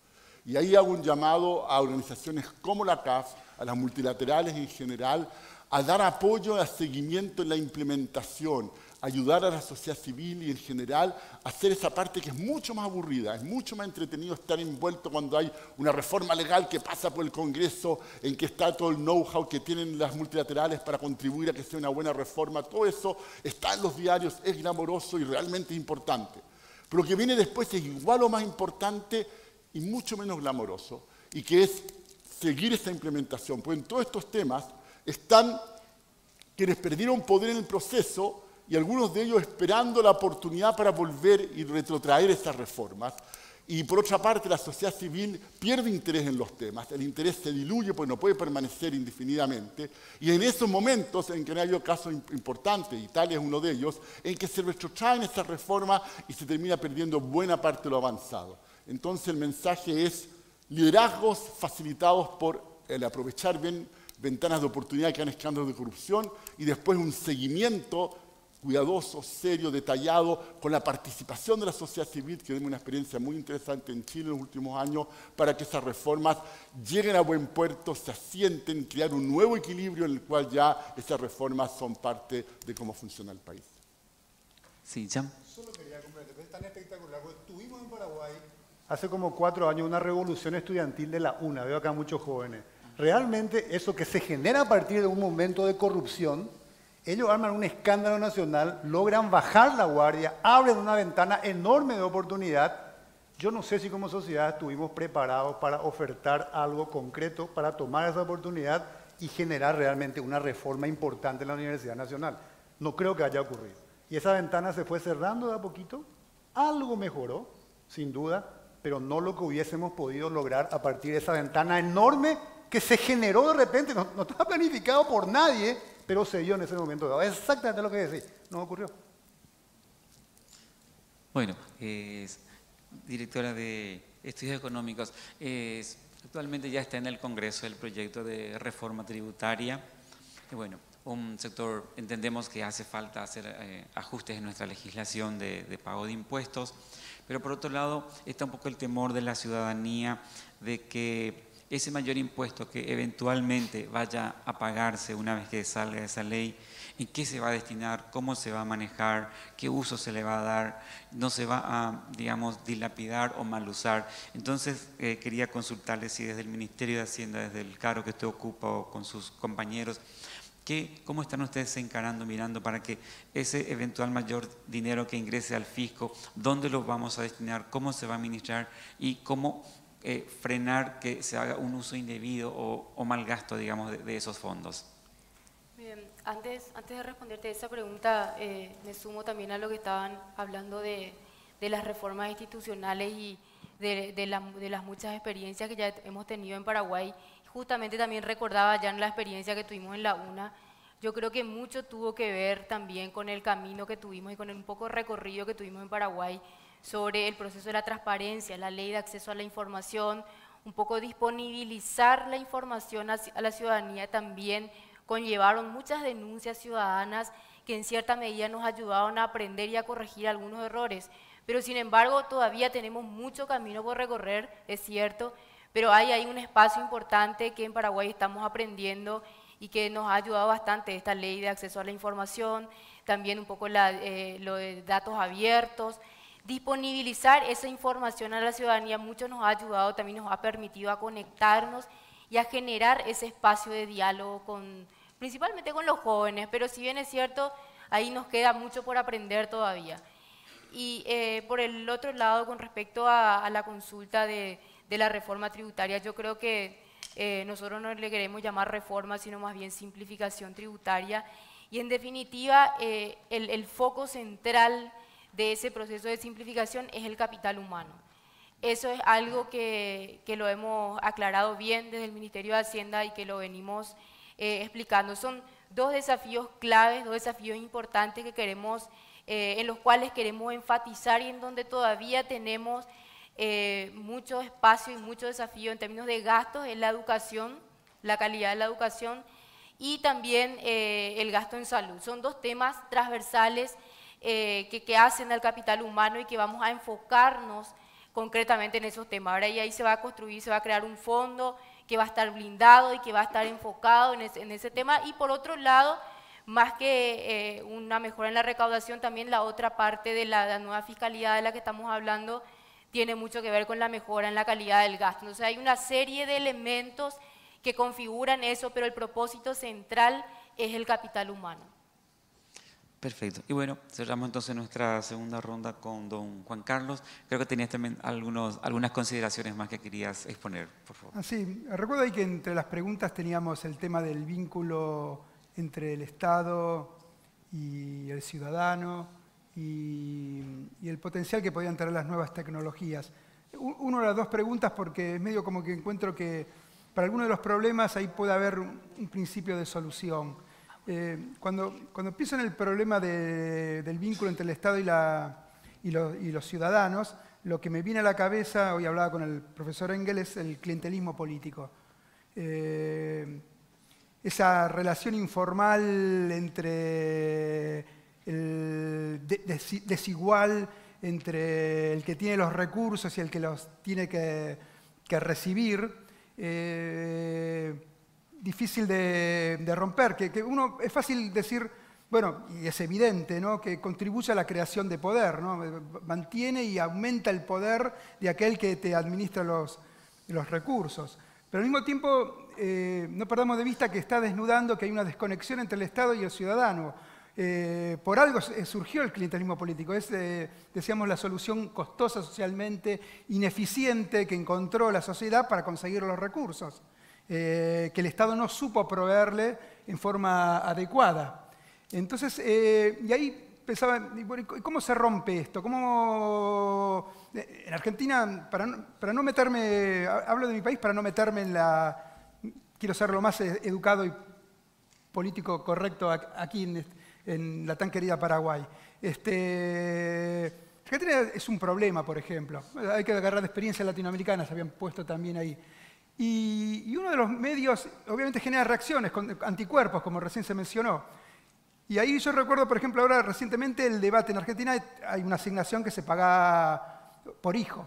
Y ahí hago un llamado a organizaciones como la C A F, a las multilaterales en general, a dar apoyo al seguimiento en la implementación, ayudar a la sociedad civil y en general a hacer esa parte que es mucho más aburrida, es mucho más entretenido estar envuelto cuando hay una reforma legal que pasa por el Congreso, en que está todo el know-how que tienen las multilaterales para contribuir a que sea una buena reforma. Todo eso está en los diarios, es glamoroso y realmente importante. Pero lo que viene después es igual o más importante y mucho menos glamoroso, y que es seguir esa implementación. Pues en todos estos temas están quienes perdieron poder en el proceso y algunos de ellos esperando la oportunidad para volver y retrotraer esas reformas. Y por otra parte, la sociedad civil pierde interés en los temas, el interés se diluye porque no puede permanecer indefinidamente. Y en esos momentos en que no ha habido casos importantes, Italia es uno de ellos, en que se retrotraen esas reformas y se termina perdiendo buena parte de lo avanzado. Entonces el mensaje es liderazgos facilitados por el aprovechar bien ventanas de oportunidad que han escándalos de corrupción y después un seguimiento cuidadoso, serio, detallado, con la participación de la sociedad civil, que tenemos una experiencia muy interesante en Chile en los últimos años, para que esas reformas lleguen a buen puerto, se asienten, crear un nuevo equilibrio en el cual ya esas reformas son parte de cómo funciona el país. Sí, Jan. Solo quería comentar, es tan espectacular, porque tuvimos en Paraguay hace como cuatro años una revolución estudiantil de la UNA, veo acá muchos jóvenes. Realmente eso que se genera a partir de un momento de corrupción, ellos arman un escándalo nacional, logran bajar la guardia, abren una ventana enorme de oportunidad. Yo no sé si como sociedad estuvimos preparados para ofertar algo concreto, para tomar esa oportunidad y generar realmente una reforma importante en la Universidad Nacional. No creo que haya ocurrido. Y esa ventana se fue cerrando de a poquito, algo mejoró, sin duda, pero no lo que hubiésemos podido lograr a partir de esa ventana enorme que se generó de repente, no, no estaba planificado por nadie, pero se dio en ese momento dado. Es exactamente lo que decís, no ocurrió. Bueno, eh, directora de Estudios Económicos. Eh, actualmente ya está en el Congreso el proyecto de reforma tributaria. Y bueno, un sector, entendemos que hace falta hacer eh, ajustes en nuestra legislación de, de pago de impuestos, pero por otro lado está un poco el temor de la ciudadanía de que ese mayor impuesto que eventualmente vaya a pagarse una vez que salga esa ley, ¿en qué se va a destinar? ¿Cómo se va a manejar? ¿Qué uso se le va a dar? ¿No se va a, digamos, dilapidar o mal usar? Entonces, eh, quería consultarle si desde el Ministerio de Hacienda, desde el cargo que usted ocupa o con sus compañeros, ¿qué, ¿cómo están ustedes encarando, mirando para que ese eventual mayor dinero que ingrese al fisco, dónde lo vamos a destinar, cómo se va a administrar y cómo eh, frenar que se haga un uso indebido o, o mal gasto, digamos, de, de esos fondos? Bien, antes, antes de responderte esa pregunta, eh, me sumo también a lo que estaban hablando de, de las reformas institucionales y de, de, la, de las muchas experiencias que ya hemos tenido en Paraguay. Justamente también recordaba ya en la experiencia que tuvimos en la UNA, yo creo que mucho tuvo que ver también con el camino que tuvimos y con el un poco recorrido que tuvimos en Paraguay sobre el proceso de la transparencia, la ley de acceso a la información, un poco disponibilizar la información a, a la ciudadanía también conllevaron muchas denuncias ciudadanas que en cierta medida nos ayudaron a aprender y a corregir algunos errores. Pero sin embargo todavía tenemos mucho camino por recorrer, es cierto, pero hay ahí un espacio importante que en Paraguay estamos aprendiendo y que nos ha ayudado bastante esta ley de acceso a la información, también un poco la, eh, lo de datos abiertos. Disponibilizar esa información a la ciudadanía mucho nos ha ayudado, también nos ha permitido a conectarnos y a generar ese espacio de diálogo con, principalmente con los jóvenes, pero si bien es cierto, ahí nos queda mucho por aprender todavía. Y eh, por el otro lado, con respecto a, a la consulta de, de la reforma tributaria, yo creo que eh, nosotros no le queremos llamar reforma, sino más bien simplificación tributaria. Y en definitiva, eh, el, el foco central de ese proceso de simplificación es el capital humano. Eso es algo que, que lo hemos aclarado bien desde el Ministerio de Hacienda y que lo venimos eh, explicando. Son dos desafíos claves, dos desafíos importantes que queremos, eh, en los cuales queremos enfatizar y en donde todavía tenemos eh, mucho espacio y mucho desafío en términos de gastos en la educación, la calidad de la educación y también eh, el gasto en salud. Son dos temas transversales eh, que, que hacen al capital humano y que vamos a enfocarnos concretamente en esos temas. Ahora y ahí se va a construir, se va a crear un fondo que va a estar blindado y que va a estar enfocado en ese, en ese tema. Y por otro lado, más que eh, una mejora en la recaudación, también la otra parte de la, la nueva fiscalidad de la que estamos hablando tiene mucho que ver con la mejora en la calidad del gasto. Entonces hay una serie de elementos que configuran eso, pero el propósito central es el capital humano. Perfecto. Y bueno, cerramos entonces nuestra segunda ronda con don Juan Carlos. Creo que tenías también algunos, algunas consideraciones más que querías exponer, por favor. Ah, sí, recuerdo ahí que entre las preguntas teníamos el tema del vínculo entre el Estado y el ciudadano y, y el potencial que podían tener las nuevas tecnologías. Una de las dos preguntas, porque es medio como que encuentro que para algunos de los problemas ahí puede haber un, un principio de solución. Eh, cuando, cuando pienso en el problema de, del vínculo entre el Estado y, la, y, lo, y los ciudadanos, lo que me viene a la cabeza, hoy hablaba con el profesor Engel, es el clientelismo político. Eh, esa relación informal entre el de, des, desigual entre el que tiene los recursos y el que los tiene que, que recibir, eh, difícil de, de romper, que, que uno es fácil decir, bueno, y es evidente, ¿no?, que contribuye a la creación de poder, ¿no?, mantiene y aumenta el poder de aquel que te administra los, los recursos. Pero al mismo tiempo, eh, no perdamos de vista que está desnudando que hay una desconexión entre el Estado y el ciudadano. Eh, por algo surgió el clientelismo político, es, eh, decíamos, la solución costosa socialmente, ineficiente que encontró la sociedad para conseguir los recursos. Eh, que el Estado no supo proveerle en forma adecuada. Entonces, eh, y ahí pensaba, ¿cómo se rompe esto? ¿Cómo, en Argentina, para no, para no meterme, hablo de mi país para no meterme en la, quiero ser lo más educado y político correcto aquí en, en la tan querida Paraguay. Este, Argentina es un problema, por ejemplo. Hay que agarrar de experiencias latinoamericanas, habían puesto también ahí. Y, y uno de los medios, obviamente, genera reacciones, con anticuerpos, como recién se mencionó. Y ahí yo recuerdo, por ejemplo, ahora recientemente el debate en Argentina, hay una asignación que se paga por hijo.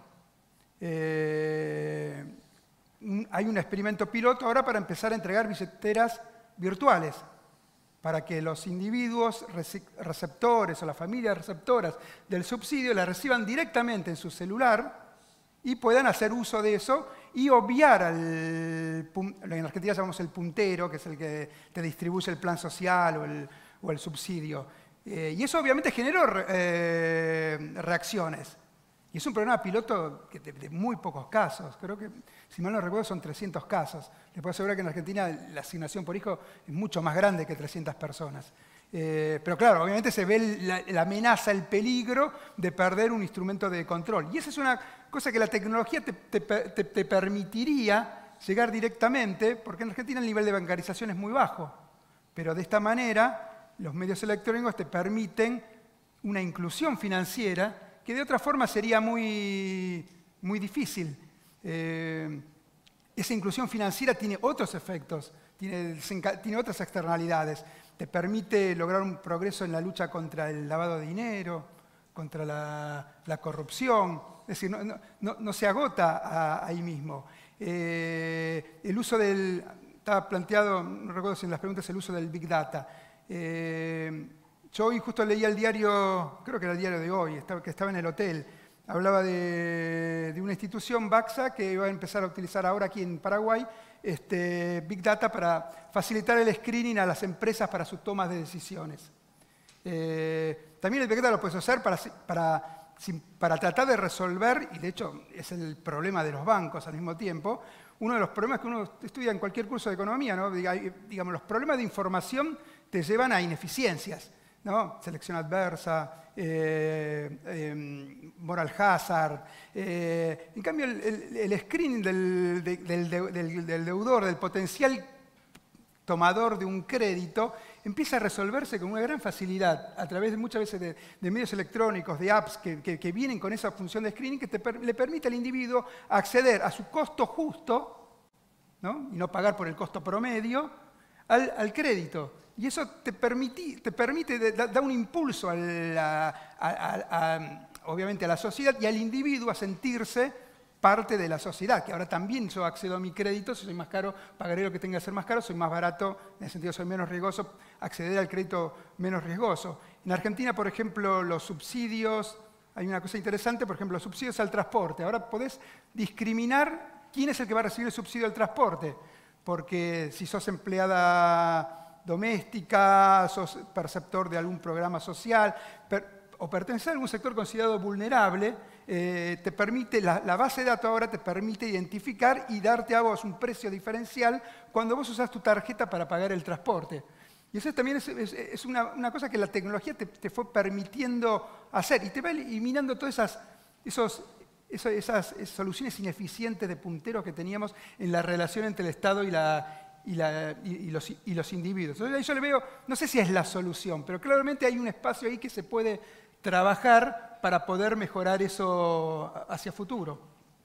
Eh, hay un experimento piloto ahora para empezar a entregar billeteras virtuales, para que los individuos receptores o las familias receptoras del subsidio la reciban directamente en su celular y puedan hacer uso de eso y obviar al, en Argentina llamamos el puntero, que es el que te distribuye el plan social o el, o el subsidio. Eh, y eso obviamente generó eh, reacciones. Y es un programa piloto de, de muy pocos casos. Creo que, si mal no recuerdo, son trescientos casos. Les puedo asegurar que en Argentina la asignación por hijo es mucho más grande que trescientas personas. Eh, pero claro, obviamente se ve la, la amenaza, el peligro de perder un instrumento de control. Y esa es una cosa que la tecnología te, te, te, te permitiría llegar directamente, porque en Argentina el nivel de bancarización es muy bajo. Pero de esta manera, los medios electrónicos te permiten una inclusión financiera que de otra forma sería muy, muy difícil. Eh, esa inclusión financiera tiene otros efectos, tiene, tiene otras externalidades. Te permite lograr un progreso en la lucha contra el lavado de dinero, contra la, la corrupción. Es decir, no, no, no se agota a, ahí mismo. Eh, el uso del... Estaba planteado, no recuerdo si en las preguntas, el uso del Big Data. Eh, Yo hoy justo leía el diario, creo que era el diario de hoy, que estaba en el hotel. Hablaba de, de una institución, Baxa, que va a empezar a utilizar ahora aquí en Paraguay este, Big Data para facilitar el screening a las empresas para sus tomas de decisiones. Eh, también el Big Data lo puedes usar para, para, para tratar de resolver, y de hecho es el problema de los bancos al mismo tiempo, uno de los problemas que uno estudia en cualquier curso de economía, ¿no? Digamos, los problemas de información te llevan a ineficiencias, ¿no? Selección adversa, eh, eh, moral hazard. Eh, en cambio, el, el, el screening del, del, del, del deudor, del potencial tomador de un crédito, empieza a resolverse con una gran facilidad a través de muchas veces de, de medios electrónicos, de apps que, que, que vienen con esa función de screening que te per, le permite al individuo acceder a su costo justo, ¿no? Y no pagar por el costo promedio, al, al crédito. Y eso te, permití, te permite, da, da un impulso a la, a, a, a, obviamente a la sociedad y al individuo a sentirse parte de la sociedad, que ahora también yo accedo a mi crédito, si soy más caro, pagaré lo que tenga que ser más caro, soy más barato, en el sentido soy menos riesgoso, acceder al crédito menos riesgoso. En Argentina, por ejemplo, los subsidios, hay una cosa interesante, por ejemplo, los subsidios al transporte. Ahora podés discriminar quién es el que va a recibir el subsidio al transporte, porque si sos empleada doméstica, sos perceptor de algún programa social, per, o pertenecer a algún sector considerado vulnerable, eh, te permite, la, la base de datos ahora te permite identificar y darte a vos un precio diferencial cuando vos usás tu tarjeta para pagar el transporte. Y eso también es, es, es una, una cosa que la tecnología te, te fue permitiendo hacer y te va eliminando todas esas, esos, esos, esas, esas soluciones ineficientes de punteros que teníamos en la relación entre el Estado y la... Y, la, y, y, los, y los individuos. Entonces, yo le veo, no sé si es la solución, pero claramente hay un espacio ahí que se puede trabajar para poder mejorar eso hacia futuro.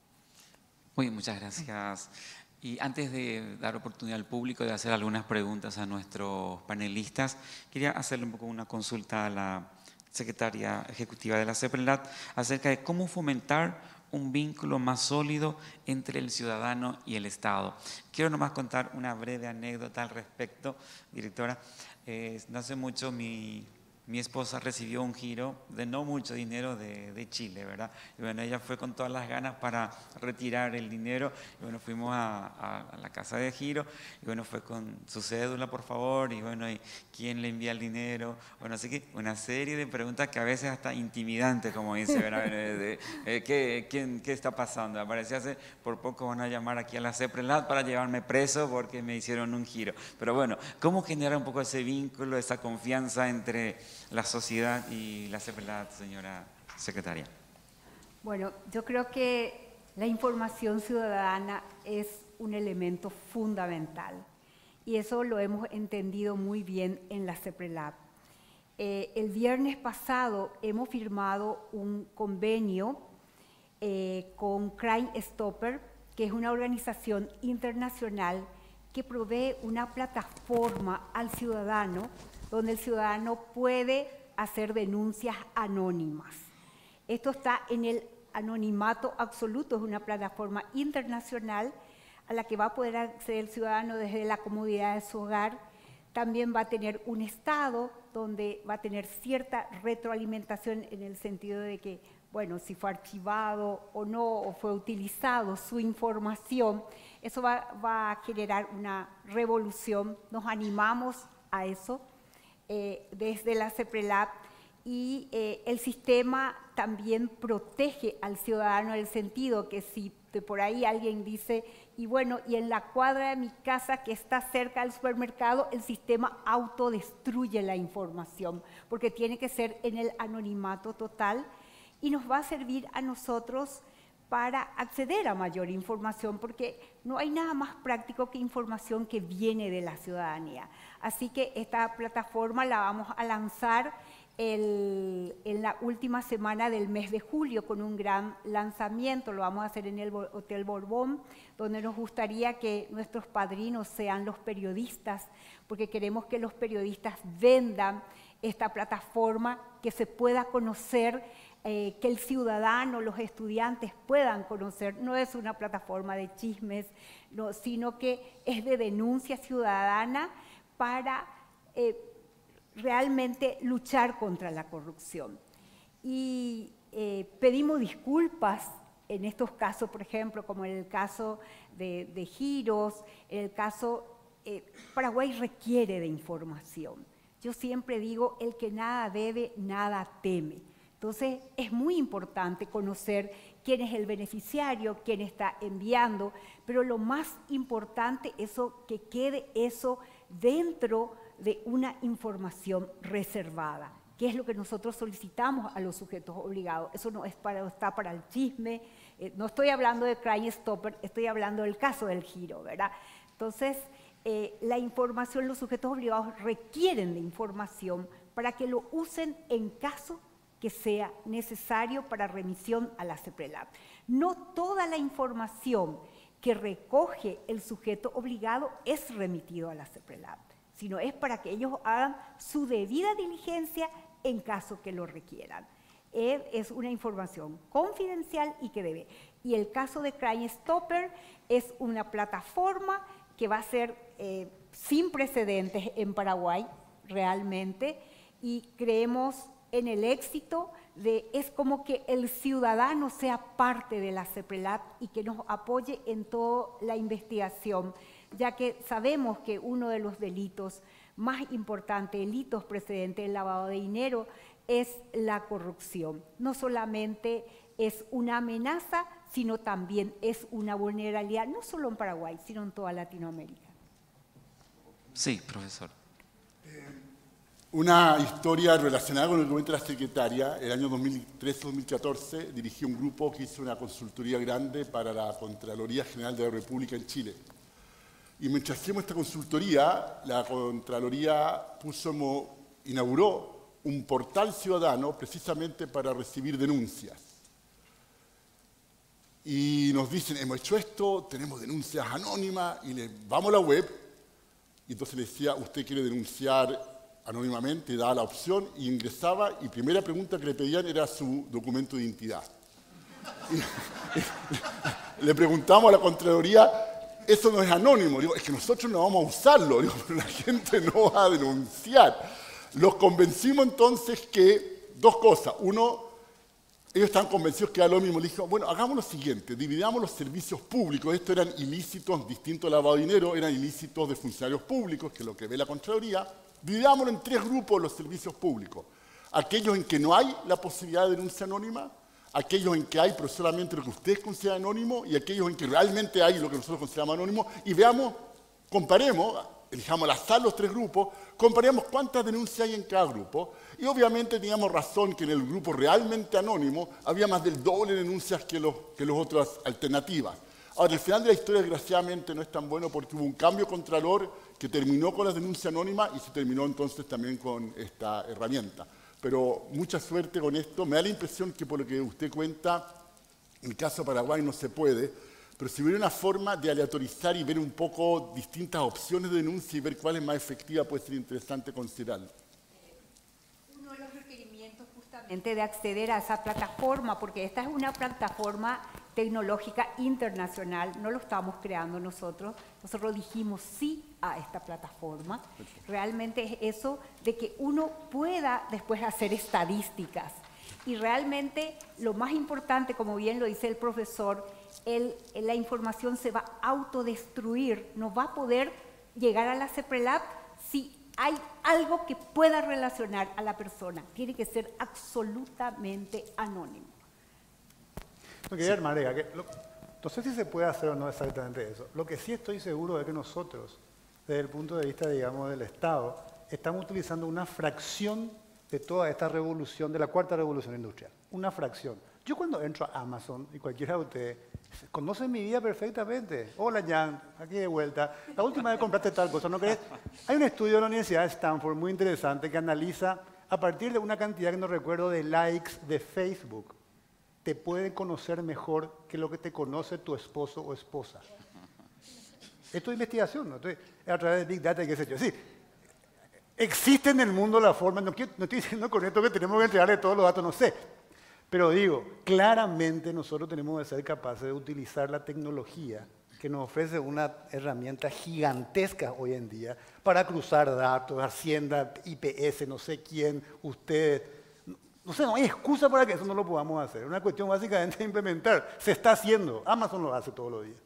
Muy bien, muchas gracias. Y antes de dar oportunidad al público de hacer algunas preguntas a nuestros panelistas, quería hacerle un poco una consulta a la secretaria ejecutiva de la CEPRELAT acerca de cómo fomentar un vínculo más sólido entre el ciudadano y el Estado. Quiero nomás contar una breve anécdota al respecto, directora. Eh, no hace mucho mi, mi esposa recibió un giro de no mucho dinero de, de Chile, ¿verdad? Y bueno, ella fue con todas las ganas para retirar el dinero. Y bueno, fuimos a, a, a la casa de giro. Y bueno, fue con su cédula, por favor. Y bueno, ¿y quién le envía el dinero? Bueno, así que una serie de preguntas que a veces hasta intimidantes, como dice, ¿verdad? De, de, de, ¿qué, quién, ¿Qué está pasando? Aparecía hace, por poco van a llamar aquí a la CEPRELAT para llevarme preso porque me hicieron un giro. Pero bueno, ¿cómo generar un poco ese vínculo, esa confianza entre la sociedad y la CEPRELAT, señora secretaria? Bueno, yo creo que la información ciudadana es un elemento fundamental y eso lo hemos entendido muy bien en la CEPRELAT. Eh, el viernes pasado hemos firmado un convenio eh, con Crime Stopper, que es una organización internacional que provee una plataforma al ciudadano, donde el ciudadano puede hacer denuncias anónimas. Esto está en el anonimato absoluto, es una plataforma internacional a la que va a poder acceder el ciudadano desde la comodidad de su hogar. También va a tener un estado donde va a tener cierta retroalimentación en el sentido de que, bueno, si fue archivado o no, o fue utilizado su información, eso va, va a generar una revolución. Nos animamos a eso eh, desde la CEPRELAB, y eh, el sistema también protege al ciudadano en el sentido que si de por ahí alguien dice, y bueno, y en la cuadra de mi casa que está cerca del supermercado, el sistema autodestruye la información, porque tiene que ser en el anonimato total, y nos va a servir a nosotros para acceder a mayor información, porque no hay nada más práctico que información que viene de la ciudadanía. Así que esta plataforma la vamos a lanzar El, en la última semana del mes de julio con un gran lanzamiento. Lo vamos a hacer en el Hotel Borbón, donde nos gustaría que nuestros padrinos sean los periodistas, porque queremos que los periodistas vendan esta plataforma, que se pueda conocer, eh, que el ciudadano, los estudiantes puedan conocer. No es una plataforma de chismes, no, sino que es de denuncia ciudadana para eh, realmente luchar contra la corrupción. Y eh, pedimos disculpas en estos casos, por ejemplo, como en el caso de, de giros, en el caso, eh, Paraguay requiere de información. Yo siempre digo, el que nada debe, nada teme. Entonces, es muy importante conocer quién es el beneficiario, quién está enviando, pero lo más importante es que quede eso dentro de una información reservada, que es lo que nosotros solicitamos a los sujetos obligados. Eso no es para, está para el chisme, eh, no estoy hablando de Crime Stopper, estoy hablando del caso del giro, ¿verdad? Entonces, eh, la información, los sujetos obligados requieren de información para que lo usen en caso que sea necesario para remisión a la CEPRELAB. No toda la información que recoge el sujeto obligado es remitido a la CEPRELAB, sino es para que ellos hagan su debida diligencia en caso que lo requieran. Es una información confidencial y que debe. Y el caso de Crime Stopper es una plataforma que va a ser eh, sin precedentes en Paraguay, realmente, y creemos en el éxito de, es como que el ciudadano sea parte de la CEPRELAB y que nos apoye en toda la investigación, ya que sabemos que uno de los delitos más importantes, delitos precedentes del lavado de dinero, es la corrupción. No solamente es una amenaza, sino también es una vulnerabilidad, no solo en Paraguay, sino en toda Latinoamérica. Sí, profesor. Una historia relacionada con el documento de la secretaria. El año dos mil trece dos mil catorce dirigí un grupo que hizo una consultoría grande para la Contraloría General de la República en Chile. Y mientras hacíamos esta consultoría, la Contraloría puso, inauguró un portal ciudadano precisamente para recibir denuncias. Y nos dicen, hemos hecho esto, tenemos denuncias anónimas, y le vamos a la web, y entonces le decía, ¿usted quiere denunciar anónimamente? Y daba la opción, y ingresaba, y primera pregunta que le pedían era su documento de identidad. Y le preguntamos a la Contraloría, eso no es anónimo. Digo, es que nosotros no vamos a usarlo. Digo, pero la gente no va a denunciar. Los convencimos entonces que, dos cosas. Uno, ellos estaban convencidos que era lo mismo. Le dijo, bueno, hagamos lo siguiente, dividamos los servicios públicos. Estos eran ilícitos, distintos al lavado de dinero, eran ilícitos de funcionarios públicos, que es lo que ve la Contraloría. Dividámoslo en tres grupos los servicios públicos. Aquellos en que no hay la posibilidad de denuncia anónima, aquellos en que hay pero solamente lo que ustedes consideran anónimo, y aquellos en que realmente hay lo que nosotros consideramos anónimo, y veamos, comparemos, elijamos al azar los tres grupos, comparemos cuántas denuncias hay en cada grupo, y obviamente teníamos razón que en el grupo realmente anónimo había más del doble de denuncias que los, que los otras alternativas. Ahora, el final de la historia, desgraciadamente, no es tan bueno porque hubo un cambio contralor que terminó con la denuncia anónima y se terminó entonces también con esta herramienta. Pero mucha suerte con esto. Me da la impresión que por lo que usted cuenta, en el caso de Paraguay no se puede, pero si hubiera una forma de aleatorizar y ver un poco distintas opciones de denuncia y ver cuál es más efectiva, puede ser interesante considerarlo. Uno de los requerimientos justamente de acceder a esa plataforma, porque esta es una plataforma tecnológica internacional, no lo estamos creando nosotros, nosotros dijimos sí a esta plataforma. Realmente es eso de que uno pueda después hacer estadísticas. Y realmente lo más importante, como bien lo dice el profesor, el, la información se va a autodestruir, no va a poder llegar a la CEPRELAT si hay algo que pueda relacionar a la persona. Tiene que ser absolutamente anónimo. No quería armar, que lo, no sé si se puede hacer o no exactamente eso. Lo que sí estoy seguro es que nosotros, desde el punto de vista, digamos, del Estado, estamos utilizando una fracción de toda esta revolución, de la cuarta revolución industrial. Una fracción. Yo cuando entro a Amazon, y cualquiera de ustedes, conoce mi vida perfectamente. Hola, Jan, aquí de vuelta. La última vez compraste tal cosa, ¿no crees? Hay un estudio de la Universidad de Stanford muy interesante que analiza, a partir de una cantidad que no recuerdo de likes de Facebook, te pueden conocer mejor que lo que te conoce tu esposo o esposa. Esto es investigación, ¿no? Estoy, a través de Big Data y qué sé yo. Sí, existe en el mundo la forma, no, quiero, no estoy diciendo con esto que tenemos que entregarle todos los datos, no sé. Pero digo, claramente nosotros tenemos que ser capaces de utilizar la tecnología que nos ofrece una herramienta gigantesca hoy en día para cruzar datos, Hacienda, I P S, no sé quién, ustedes. No sé, no hay excusa para que eso no lo podamos hacer. Es una cuestión básicamente de implementar. Se está haciendo. Amazon lo hace todos los días.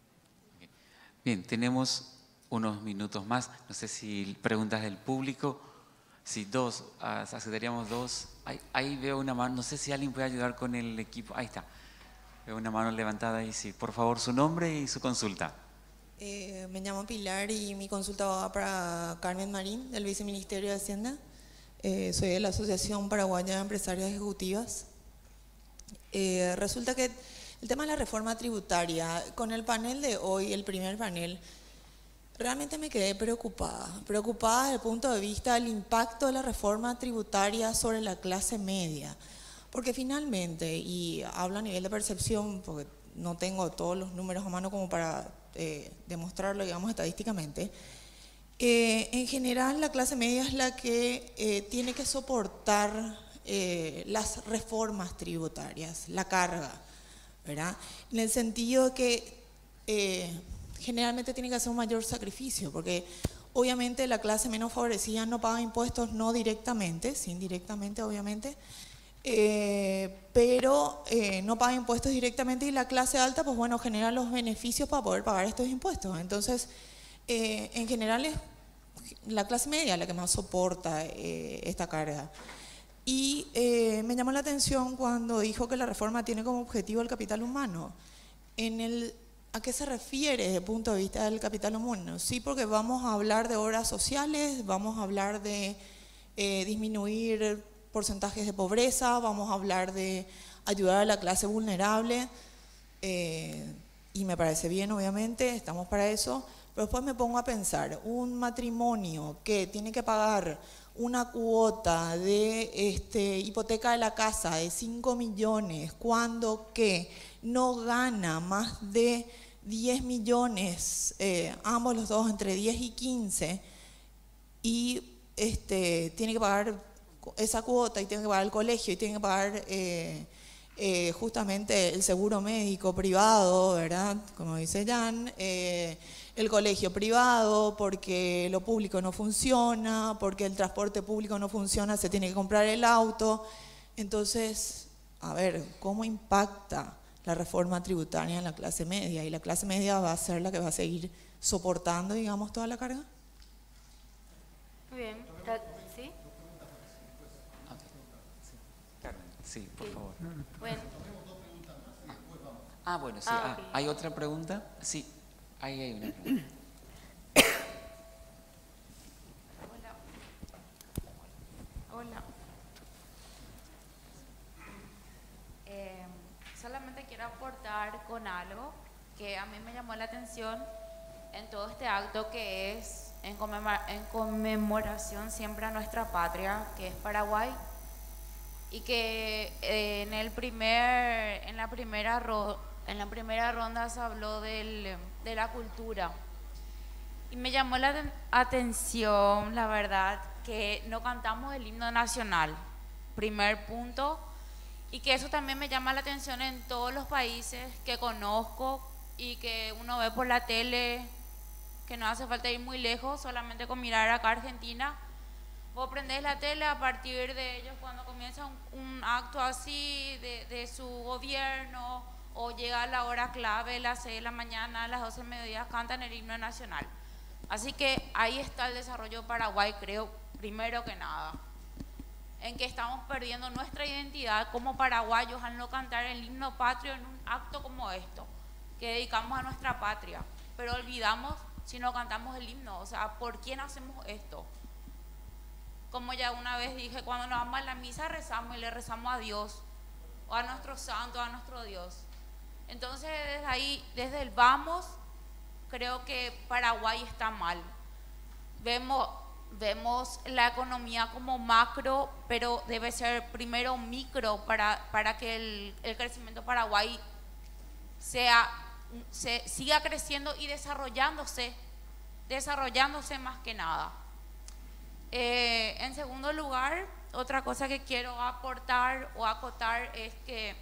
Bien, tenemos unos minutos más. No sé si preguntas del público. Si dos, accederíamos dos. Ahí, ahí veo una mano. No sé si alguien puede ayudar con el equipo. Ahí está. Veo una mano levantada ahí. Sí, por favor, su nombre y su consulta. Eh, me llamo Pilar y mi consulta va para Carmen Marín, del Viceministerio de Hacienda. Eh, soy de la Asociación Paraguaya de Empresarias Ejecutivas. Eh, resulta que el tema de la reforma tributaria, con el panel de hoy, el primer panel, realmente me quedé preocupada. Preocupada desde el punto de vista del impacto de la reforma tributaria sobre la clase media. Porque finalmente, y hablo a nivel de percepción, porque no tengo todos los números a mano como para eh, demostrarlo, digamos, estadísticamente, Eh, en general, la clase media es la que eh, tiene que soportar eh, las reformas tributarias, la carga, ¿verdad? En el sentido de que eh, generalmente tiene que hacer un mayor sacrificio, porque obviamente la clase menos favorecida no paga impuestos no directamente, sí indirectamente obviamente, eh, pero eh, no paga impuestos directamente y la clase alta, pues bueno, genera los beneficios para poder pagar estos impuestos. Entonces, eh, en general es la clase media la que más soporta eh, esta carga. Y eh, me llamó la atención cuando dijo que la reforma tiene como objetivo el capital humano. En el, ¿A qué se refiere desde el punto de vista del capital humano? Sí, porque vamos a hablar de obras sociales, vamos a hablar de eh, disminuir porcentajes de pobreza, vamos a hablar de ayudar a la clase vulnerable, eh, y me parece bien, obviamente, estamos para eso. Pero después me pongo a pensar, un matrimonio que tiene que pagar una cuota de este, hipoteca de la casa de cinco millones, cuando que no gana más de diez millones, eh, ambos los dos entre diez y quince, y este, tiene que pagar esa cuota y tiene que pagar el colegio y tiene que pagar eh, eh, justamente el seguro médico privado, ¿verdad? Como dice Jan, eh, el colegio privado, porque lo público no funciona, porque el transporte público no funciona, se tiene que comprar el auto. Entonces, a ver, ¿cómo impacta la reforma tributaria en la clase media? ¿Y la clase media va a ser la que va a seguir soportando, digamos, toda la carga? Muy bien. ¿Sí? Sí, por favor. Bueno. Ah, bueno, sí. Ah, Ah, okay. ¿hay otra pregunta? Sí, ahí hay una pregunta. Hola. Hola. Eh, solamente quiero aportar con algo que a mí me llamó la atención en todo este acto que es en, conmemora- en conmemoración siempre a nuestra patria, que es Paraguay, y que eh, en, el primer, en, la primera ro- en la primera ronda se habló del, de la cultura. Y me llamó la aten- atención, la verdad, que no cantamos el himno nacional, primer punto, y que eso también me llama la atención en todos los países que conozco y que uno ve por la tele, que no hace falta ir muy lejos, solamente con mirar acá a Argentina. Vos prendés la tele a partir de ellos cuando comienza un, un acto así de, de su gobierno, o llega a la hora clave, las seis de la mañana, a las doce del mediodía, cantan el himno nacional. Así que ahí está el desarrollo de Paraguay, creo, primero que nada, en que estamos perdiendo nuestra identidad como paraguayos al no cantar el himno patrio en un acto como esto, que dedicamos a nuestra patria, pero olvidamos si no cantamos el himno. O sea, ¿por quién hacemos esto? Como ya una vez dije, cuando nos vamos a la misa rezamos y le rezamos a Dios, o a nuestro santo, a nuestro Dios. Entonces desde ahí, desde el vamos, creo que Paraguay está mal. Vemos, vemos la economía como macro, pero debe ser primero micro para, para que el, el crecimiento de Paraguay sea, se, siga creciendo y desarrollándose, desarrollándose más que nada. Eh, en segundo lugar, otra cosa que quiero aportar o acotar es que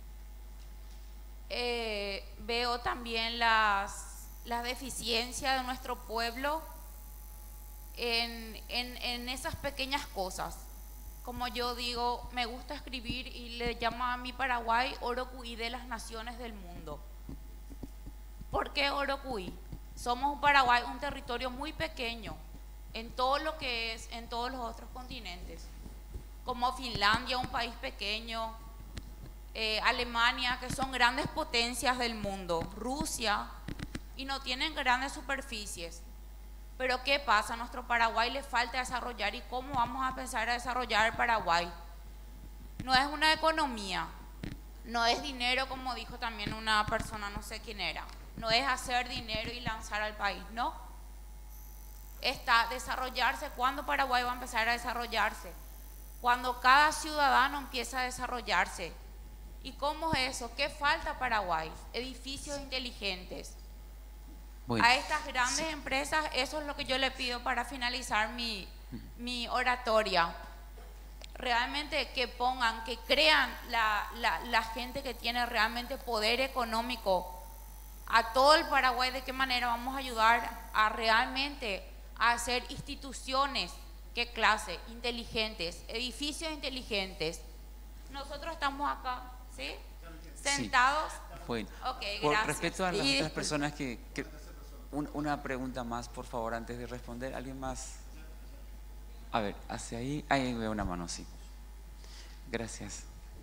eh, veo también las, las deficiencias de nuestro pueblo en, en, en esas pequeñas cosas. Como yo digo, me gusta escribir y le llamo a mi Paraguay Orocuí de las naciones del mundo. ¿Por qué Orocuí? Somos un Paraguay, un territorio muy pequeño en todo lo que es en todos los otros continentes, como Finlandia, un país pequeño, eh, Alemania, que son grandes potencias del mundo, Rusia, y no tienen grandes superficies. Pero ¿qué pasa? A nuestro Paraguay le falta desarrollar. ¿Y cómo vamos a pensar a desarrollar Paraguay? No es una economía, no es dinero, como dijo también una persona, no sé quién era, no es hacer dinero y lanzar al país, no. Está desarrollarse. ¿Cuándo Paraguay va a empezar a desarrollarse? Cuando cada ciudadano empieza a desarrollarse. ¿Y cómo es eso? ¿Qué falta a Paraguay? Edificios inteligentes. Bueno, a estas grandes sí. empresas, eso es lo que yo le pido para finalizar mi, mi oratoria. Realmente que pongan, que crean la, la, la gente que tiene realmente poder económico a todo el Paraguay, de qué manera vamos a ayudar a realmente a hacer instituciones, qué clase, inteligentes, edificios inteligentes. Nosotros estamos acá, ¿sí? Sentados. Sí. Bueno, okay, por gracias. respecto a las y otras personas que, que un, una pregunta más, por favor, antes de responder. ¿Alguien más? A ver, hacia ahí, ahí veo una mano, sí. Gracias.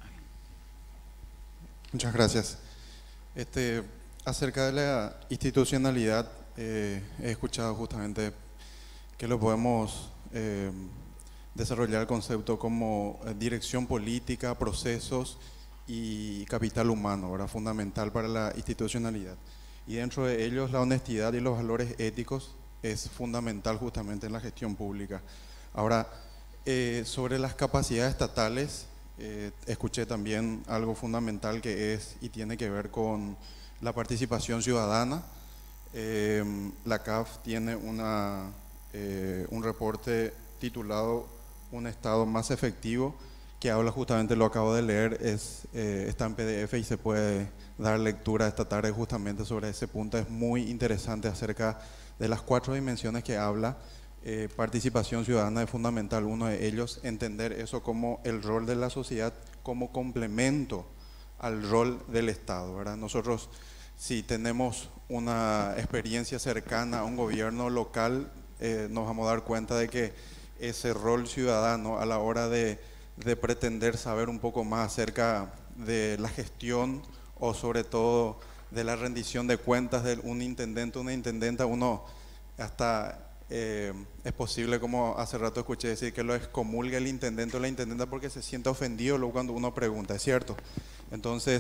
Muchas gracias. Este, acerca de la institucionalidad, eh, he escuchado justamente que lo podemos eh, desarrollar el concepto como dirección política, procesos y capital humano, ¿verdad? Fundamental para la institucionalidad. Y dentro de ellos la honestidad y los valores éticos es fundamental justamente en la gestión pública. Ahora, eh, sobre las capacidades estatales, eh, escuché también algo fundamental que es y tiene que ver con la participación ciudadana. Eh, la C A F tiene una, eh, un reporte titulado Un Estado más efectivo, que habla justamente, lo acabo de leer, es, eh, está en P D F y se puede dar lectura esta tarde justamente sobre ese punto. Es muy interesante acerca de las cuatro dimensiones que habla. Eh, participación ciudadana es fundamental, uno de ellos, entender eso como el rol de la sociedad como complemento al rol del Estado, ¿verdad? Nosotros, si tenemos una experiencia cercana a un gobierno local, eh, nos vamos a dar cuenta de que ese rol ciudadano a la hora de, de pretender saber un poco más acerca de la gestión o sobre todo de la rendición de cuentas de un intendente o una intendenta, uno hasta eh, es posible, como hace rato escuché decir, que lo excomulgue el intendente o la intendenta porque se siente ofendido luego cuando uno pregunta, ¿es cierto? Entonces,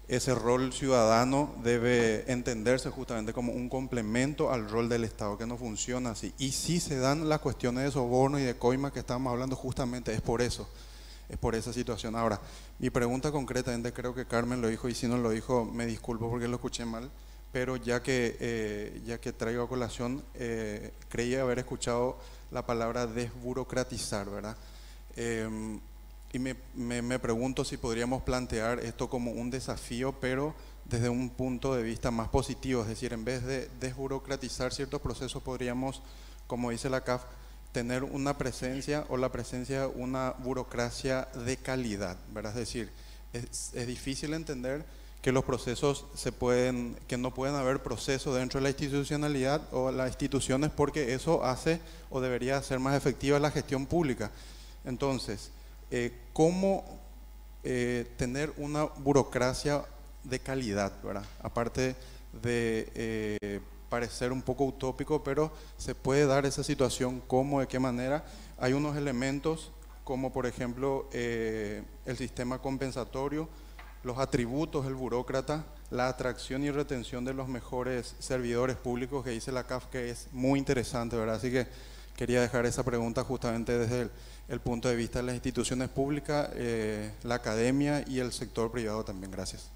ese rol ciudadano debe entenderse justamente como un complemento al rol del Estado, que no funciona así. Y si se dan las cuestiones de soborno y de coima que estábamos hablando, justamente es por eso, es por esa situación. Ahora, mi pregunta concretamente, creo que Carmen lo dijo, y si no lo dijo, me disculpo porque lo escuché mal, pero ya que, eh, ya que traigo a colación, eh, creía haber escuchado la palabra desburocratizar, ¿verdad? Eh, Y me, me, me pregunto si podríamos plantear esto como un desafío, pero desde un punto de vista más positivo. Es decir, en vez de desburocratizar ciertos procesos, podríamos, como dice la C A F, tener una presencia o la presencia de una burocracia de calidad, ¿verdad? Es decir, es, es difícil entender que los procesos se pueden, que no pueden haber procesos dentro de la institucionalidad o las instituciones, porque eso hace o debería hacer más efectiva la gestión pública. Entonces, Eh, cómo eh, tener una burocracia de calidad, ¿verdad? Aparte de eh, parecer un poco utópico, pero se puede dar esa situación, cómo, de qué manera. Hay unos elementos como por ejemplo eh, el sistema compensatorio, los atributos del burócrata, la atracción y retención de los mejores servidores públicos que dice la C A F, que es muy interesante, ¿verdad? Así que quería dejar esa pregunta justamente desde el, el punto de vista de las instituciones públicas, eh, la academia y el sector privado también. Gracias.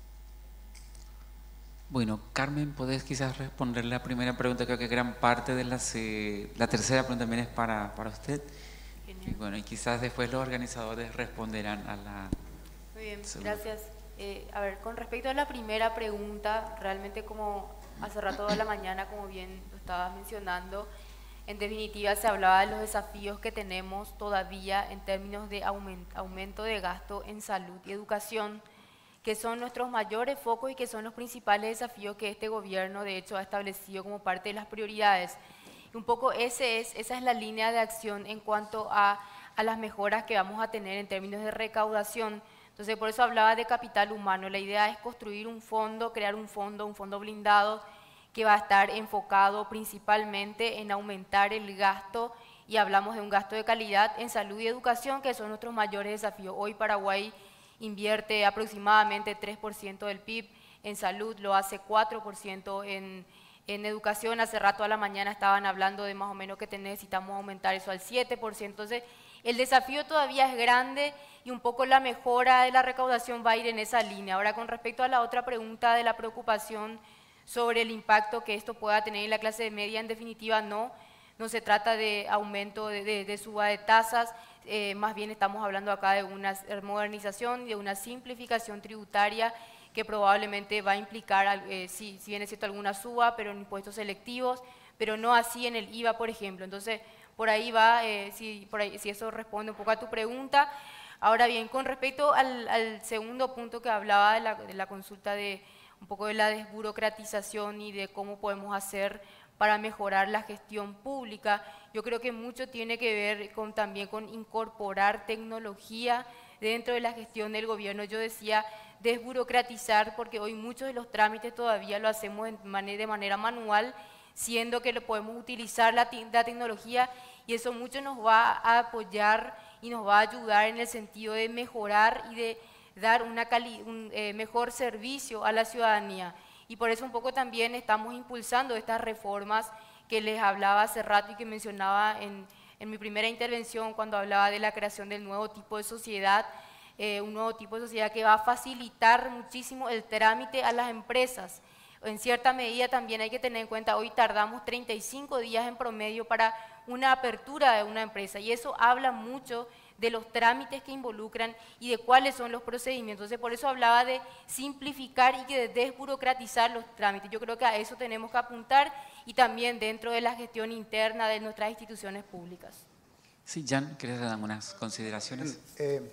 Bueno, Carmen, ¿podés quizás responder la primera pregunta? Creo que gran parte de las, eh, la tercera pregunta también es para, para usted. Genial. Y bueno, y quizás después los organizadores responderán a la Muy bien, segunda. gracias. Eh, a ver, con respecto a la primera pregunta, realmente como hace rato de la mañana, como bien lo estabas mencionando, en definitiva se hablaba de los desafíos que tenemos todavía en términos de aumento, aumento de gasto en salud y educación, que son nuestros mayores focos y que son los principales desafíos que este gobierno de hecho ha establecido como parte de las prioridades. Y un poco ese es, esa es la línea de acción en cuanto a, a las mejoras que vamos a tener en términos de recaudación. Entonces por eso hablaba de capital humano. La idea es construir un fondo, crear un fondo, un fondo blindado que va a estar enfocado principalmente en aumentar el gasto, y hablamos de un gasto de calidad en salud y educación, que son nuestros mayores desafíos. Hoy Paraguay invierte aproximadamente tres por ciento del P I B en salud, lo hace cuatro por ciento en, en educación. Hace rato a la mañana estaban hablando de más o menos que necesitamos aumentar eso al siete por ciento. Entonces, el desafío todavía es grande y un poco la mejora de la recaudación va a ir en esa línea. Ahora, con respecto a la otra pregunta de la preocupación sobre el impacto que esto pueda tener en la clase media, en definitiva no, no se trata de aumento de, de, de suba de tasas, eh, más bien estamos hablando acá de una modernización y de una simplificación tributaria que probablemente va a implicar, eh, si, si bien es cierto, alguna suba, pero en impuestos selectivos, pero no así en el I V A, por ejemplo. Entonces, por ahí va, eh, si, por ahí, si eso responde un poco a tu pregunta. Ahora bien, con respecto al, al segundo punto que hablaba de la, de la consulta de un poco de la desburocratización y de cómo podemos hacer para mejorar la gestión pública, yo creo que mucho tiene que ver con, también con incorporar tecnología dentro de la gestión del gobierno. Yo decía desburocratizar porque hoy muchos de los trámites todavía lo hacemos de manera, de manera manual, siendo que lo podemos utilizar la, la tecnología, y eso mucho nos va a apoyar y nos va a ayudar en el sentido de mejorar y de dar una cali un eh, mejor servicio a la ciudadanía. Y por eso un poco también estamos impulsando estas reformas que les hablaba hace rato y que mencionaba en, en mi primera intervención cuando hablaba de la creación del nuevo tipo de sociedad, eh, un nuevo tipo de sociedad que va a facilitar muchísimo el trámite a las empresas. En cierta medida también hay que tener en cuenta, hoy tardamos treinta y cinco días en promedio para una apertura de una empresa, y eso habla mucho de los trámites que involucran y de cuáles son los procedimientos. Entonces, por eso hablaba de simplificar y de desburocratizar los trámites. Yo creo que a eso tenemos que apuntar, y también dentro de la gestión interna de nuestras instituciones públicas. Sí, Jan, ¿quieres dar algunas consideraciones? Eh,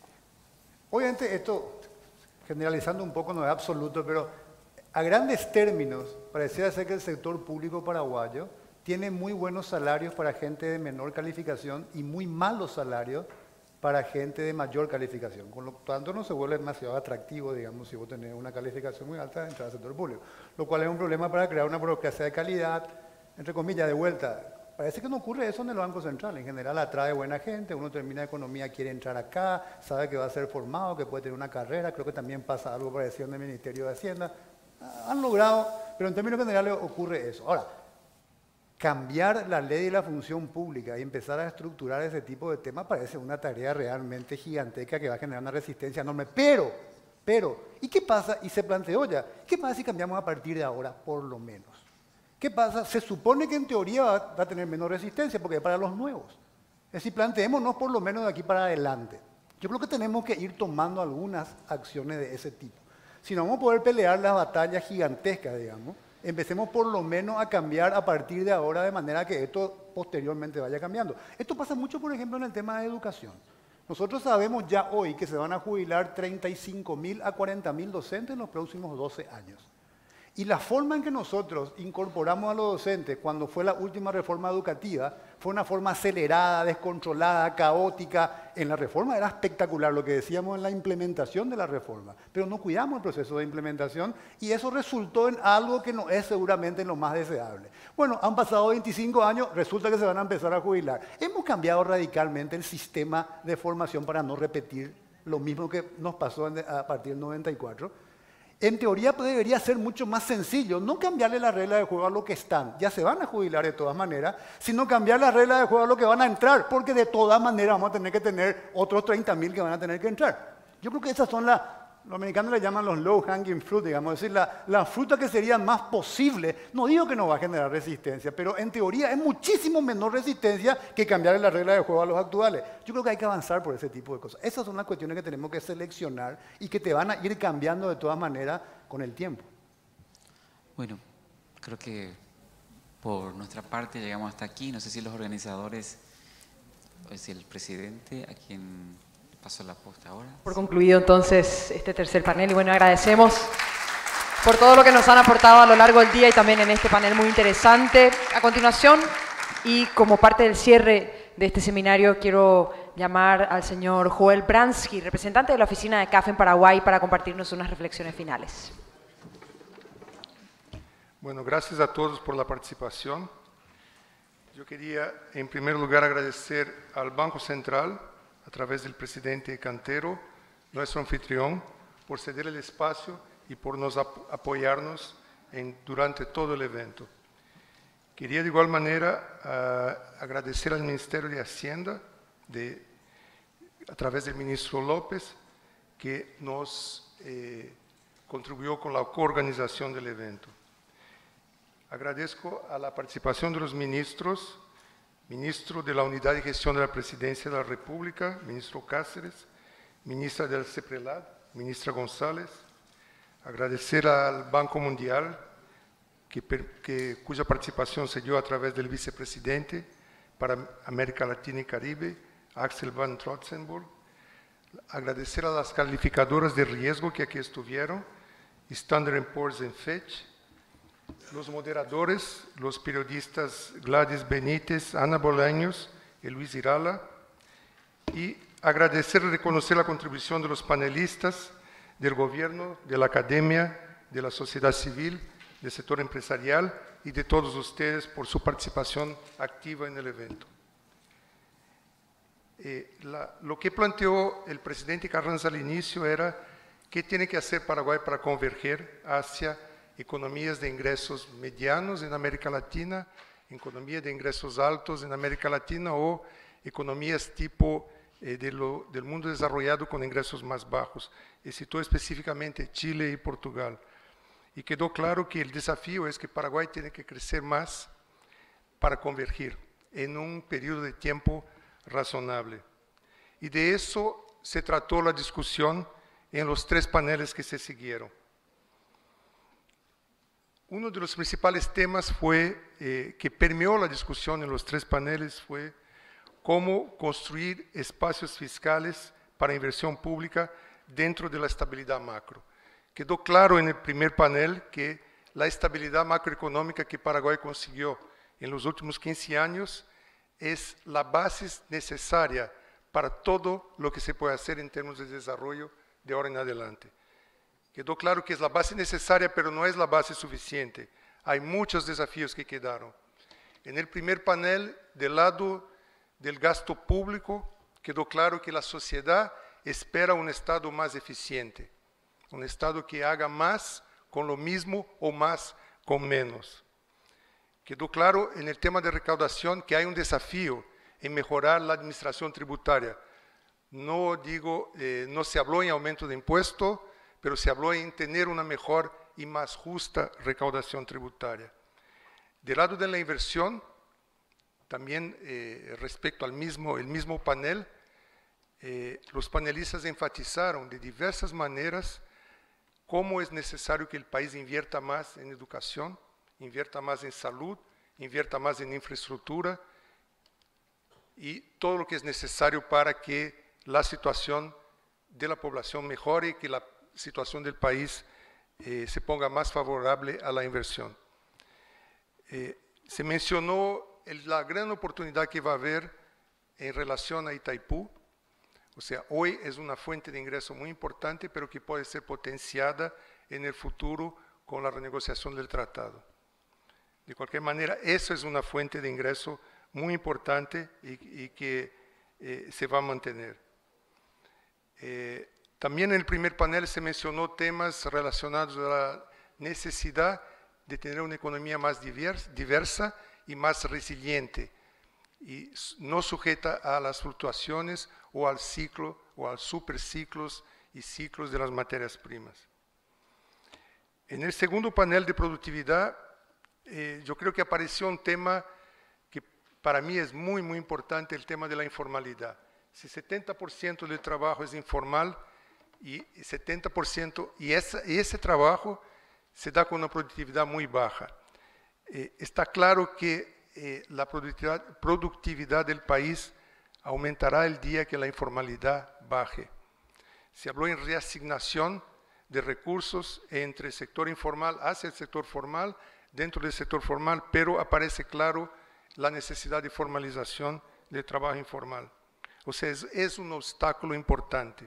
obviamente esto, generalizando un poco, no es absoluto, pero a grandes términos, pareciera ser que el sector público paraguayo tiene muy buenos salarios para gente de menor calificación y muy malos salarios para gente de mayor calificación. Con lo tanto, no se vuelve demasiado atractivo, digamos, si vos tenés una calificación muy alta de entrar al sector público. Lo cual es un problema para crear una burocracia de calidad, entre comillas, de vuelta. Parece que no ocurre eso en el Banco Central. En general atrae buena gente, uno termina economía, quiere entrar acá, sabe que va a ser formado, que puede tener una carrera. Creo que también pasa algo parecido en el Ministerio de Hacienda. Han logrado, pero en términos generales ocurre eso. Ahora, cambiar la ley de la función pública y empezar a estructurar ese tipo de temas parece una tarea realmente gigantesca que va a generar una resistencia enorme. Pero, pero, ¿y qué pasa? Y se planteó ya, ¿qué pasa si cambiamos a partir de ahora, por lo menos? ¿Qué pasa? Se supone que en teoría va, va a tener menos resistencia porque es para los nuevos. Es decir, planteémonos por lo menos de aquí para adelante. Yo creo que tenemos que ir tomando algunas acciones de ese tipo. Si no vamos a poder pelear las batallas gigantescas, digamos, empecemos por lo menos a cambiar a partir de ahora de manera que esto posteriormente vaya cambiando. Esto pasa mucho, por ejemplo, en el tema de educación. Nosotros sabemos ya hoy que se van a jubilar treinta y cinco mil a cuarenta mil docentes en los próximos doce años. Y la forma en que nosotros incorporamos a los docentes cuando fue la última reforma educativa fue una forma acelerada, descontrolada, caótica. En la reforma era espectacular lo que decíamos en la implementación de la reforma, pero no cuidamos el proceso de implementación y eso resultó en algo que no es seguramente lo más deseable. Bueno, han pasado veinticinco años, resulta que se van a empezar a jubilar. Hemos cambiado radicalmente el sistema de formación para no repetir lo mismo que nos pasó a partir del noventa y cuatro. En teoría debería ser mucho más sencillo, no cambiarle la regla de juego a lo que están, ya se van a jubilar de todas maneras, sino cambiar la regla de juego a lo que van a entrar, porque de todas maneras vamos a tener que tener otros treinta mil que van a tener que entrar. Yo creo que esas son las, los americanos le llaman los low hanging fruit, digamos, es decir, la, la fruta que sería más posible. No digo que no va a generar resistencia, pero en teoría es muchísimo menor resistencia que cambiarle la regla de juego a los actuales. Yo creo que hay que avanzar por ese tipo de cosas. Esas son las cuestiones que tenemos que seleccionar y que te van a ir cambiando de todas maneras con el tiempo. Bueno, creo que por nuestra parte llegamos hasta aquí. No sé si los organizadores, o si el presidente, a quien paso la posta ahora. Por concluido entonces este tercer panel y bueno, agradecemos por todo lo que nos han aportado a lo largo del día y también en este panel muy interesante. A continuación y como parte del cierre de este seminario quiero llamar al señor Joel Bransky, representante de la oficina de C A F en Paraguay, para compartirnos unas reflexiones finales. Bueno, gracias a todos por la participación. Yo quería en primer lugar agradecer al Banco Central, a través del presidente Cantero, nuestro anfitrión, por ceder el espacio y por nos ap apoyarnos en, durante todo el evento. Quería de igual manera uh, agradecer al Ministerio de Hacienda, de, a través del ministro López, que nos eh, contribuyó con la coorganización del evento. Agradezco a la participación de los ministros, Ministro de la Unidad de Gestión de la Presidencia de la República, Ministro Cáceres, Ministra del CEPRELAD, Ministra González. Agradecer al Banco Mundial, que, que, cuya participación se dio a través del Vicepresidente para América Latina y Caribe, Axel Van Trotzenburg. Agradecer a las calificadoras de riesgo que aquí estuvieron, Standard and Poor's y Fitch. Los moderadores, los periodistas Gladys Benítez, Ana Bolaños y Luis Irala, y agradecer y reconocer la contribución de los panelistas, del gobierno, de la academia, de la sociedad civil, del sector empresarial y de todos ustedes por su participación activa en el evento. Eh, la, lo que planteó el presidente Carranza al inicio era qué tiene que hacer Paraguay para converger hacia economías de ingresos medianos en América Latina, economía de ingresos altos en América Latina o economías tipo eh, de lo, del mundo desarrollado con ingresos más bajos. Y citó específicamente Chile y Portugal. Y quedó claro que el desafío es que Paraguay tiene que crecer más para convergir en un periodo de tiempo razonable. Y de eso se trató la discusión en los tres paneles que se siguieron. Uno de los principales temas fue, eh, que permeó la discusión en los tres paneles fue cómo construir espacios fiscales para inversión pública dentro de la estabilidad macro. Quedó claro en el primer panel que la estabilidad macroeconómica que Paraguay consiguió en los últimos quince años es la base necesaria para todo lo que se puede hacer en términos de desarrollo de ahora en adelante. Quedó claro que es la base necesaria, pero no es la base suficiente. Hay muchos desafíos que quedaron. En el primer panel, del lado del gasto público, quedó claro que la sociedad espera un Estado más eficiente, un Estado que haga más con lo mismo o más con menos. Quedó claro en el tema de recaudación que hay un desafío en mejorar la administración tributaria. No digo, eh, no se habló en aumento de impuestos, pero se habló en tener una mejor y más justa recaudación tributaria. Del lado de la inversión, también eh, respecto al mismo, el mismo panel, eh, los panelistas enfatizaron de diversas maneras cómo es necesario que el país invierta más en educación, invierta más en salud, invierta más en infraestructura y todo lo que es necesario para que la situación de la población mejore y que la situación del país eh, se ponga más favorable a la inversión. Eh, se mencionó el, la gran oportunidad que va a haber en relación a Itaipú. O sea, hoy es una fuente de ingreso muy importante, pero que puede ser potenciada en el futuro con la renegociación del tratado. De cualquier manera, eso es una fuente de ingreso muy importante y, y que eh, se va a mantener. Eh, también en el primer panel se mencionó temas relacionados a la necesidad de tener una economía más diversa, diversa y más resiliente, y no sujeta a las fluctuaciones o al ciclo o a los superciclos y ciclos de las materias primas. En el segundo panel de productividad, eh, yo creo que apareció un tema que para mí es muy, muy importante, el tema de la informalidad. Si setenta por ciento del trabajo es informal y setenta por ciento, y ese, ese trabajo se da con una productividad muy baja. Eh, está claro que eh, la productividad, productividad del país aumentará el día que la informalidad baje. Se habló en reasignación de recursos entre el sector informal hacia el sector formal, dentro del sector formal, pero aparece claro la necesidad de formalización del trabajo informal. O sea, es, es un obstáculo importante.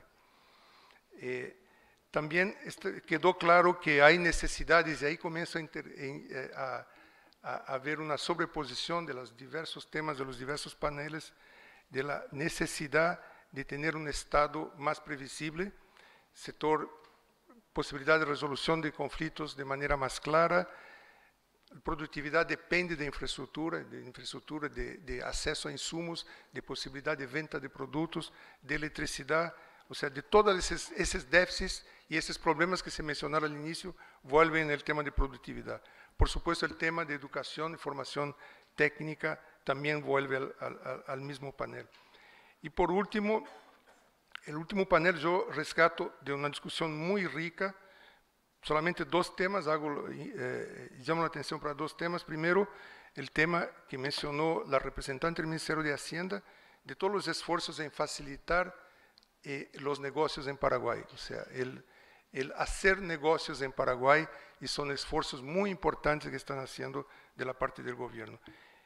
Eh, también este, quedó claro que hay necesidades, y ahí comienza a, inter, en, a, a, a ver una sobreposición de los diversos temas, de los diversos paneles, de la necesidad de tener un Estado más previsible, sector, posibilidad de resolución de conflictos de manera más clara. La productividad depende de infraestructura, de infraestructura, de, de acceso a insumos, de posibilidad de venta de productos, de electricidad, o sea, de todos esos, esos déficits y esos problemas que se mencionaron al inicio, vuelven en el tema de productividad. Por supuesto, el tema de educación y formación técnica también vuelve al, al, al mismo panel. Y por último, el último panel yo rescato de una discusión muy rica, solamente dos temas, hago, eh, llamo la atención para dos temas. Primero, el tema que mencionó la representante del Ministerio de Hacienda, de todos los esfuerzos en facilitar eh, los negocios en Paraguay, o sea, el, el hacer negocios en Paraguay, y son esfuerzos muy importantes que están haciendo de la parte del gobierno.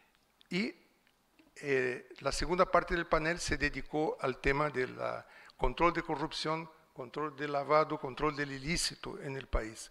Y eh, la segunda parte del panel se dedicó al tema del control de corrupción, control del lavado, control del ilícito en el país.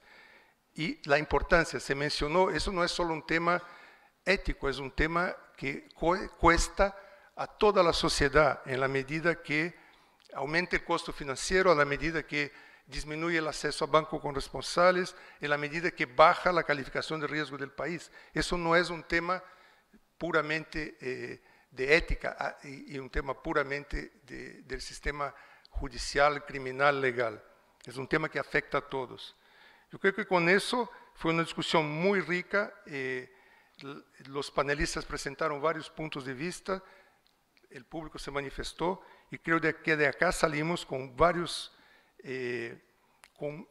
Y la importancia, se mencionó, eso no es solo un tema ético, es un tema que cuesta a toda la sociedad en la medida que aumenta el costo financiero, a la medida que disminuye el acceso a bancos corresponsales, en la medida que baja la calificación de riesgo del país. Eso no es un tema puramente eh, de ética y, y un tema puramente de, del sistema judicial, criminal, legal. Es un tema que afecta a todos. Yo creo que con eso fue una discusión muy rica. Eh, los panelistas presentaron varios puntos de vista, el público se manifestó y creo de que de acá salimos con varios eh, con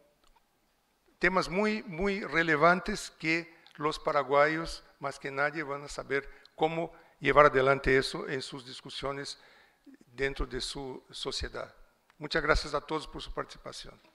temas muy, muy relevantes que los paraguayos, más que nadie, van a saber cómo llevar adelante eso en sus discusiones dentro de su sociedad. Muchas gracias a todos por su participación.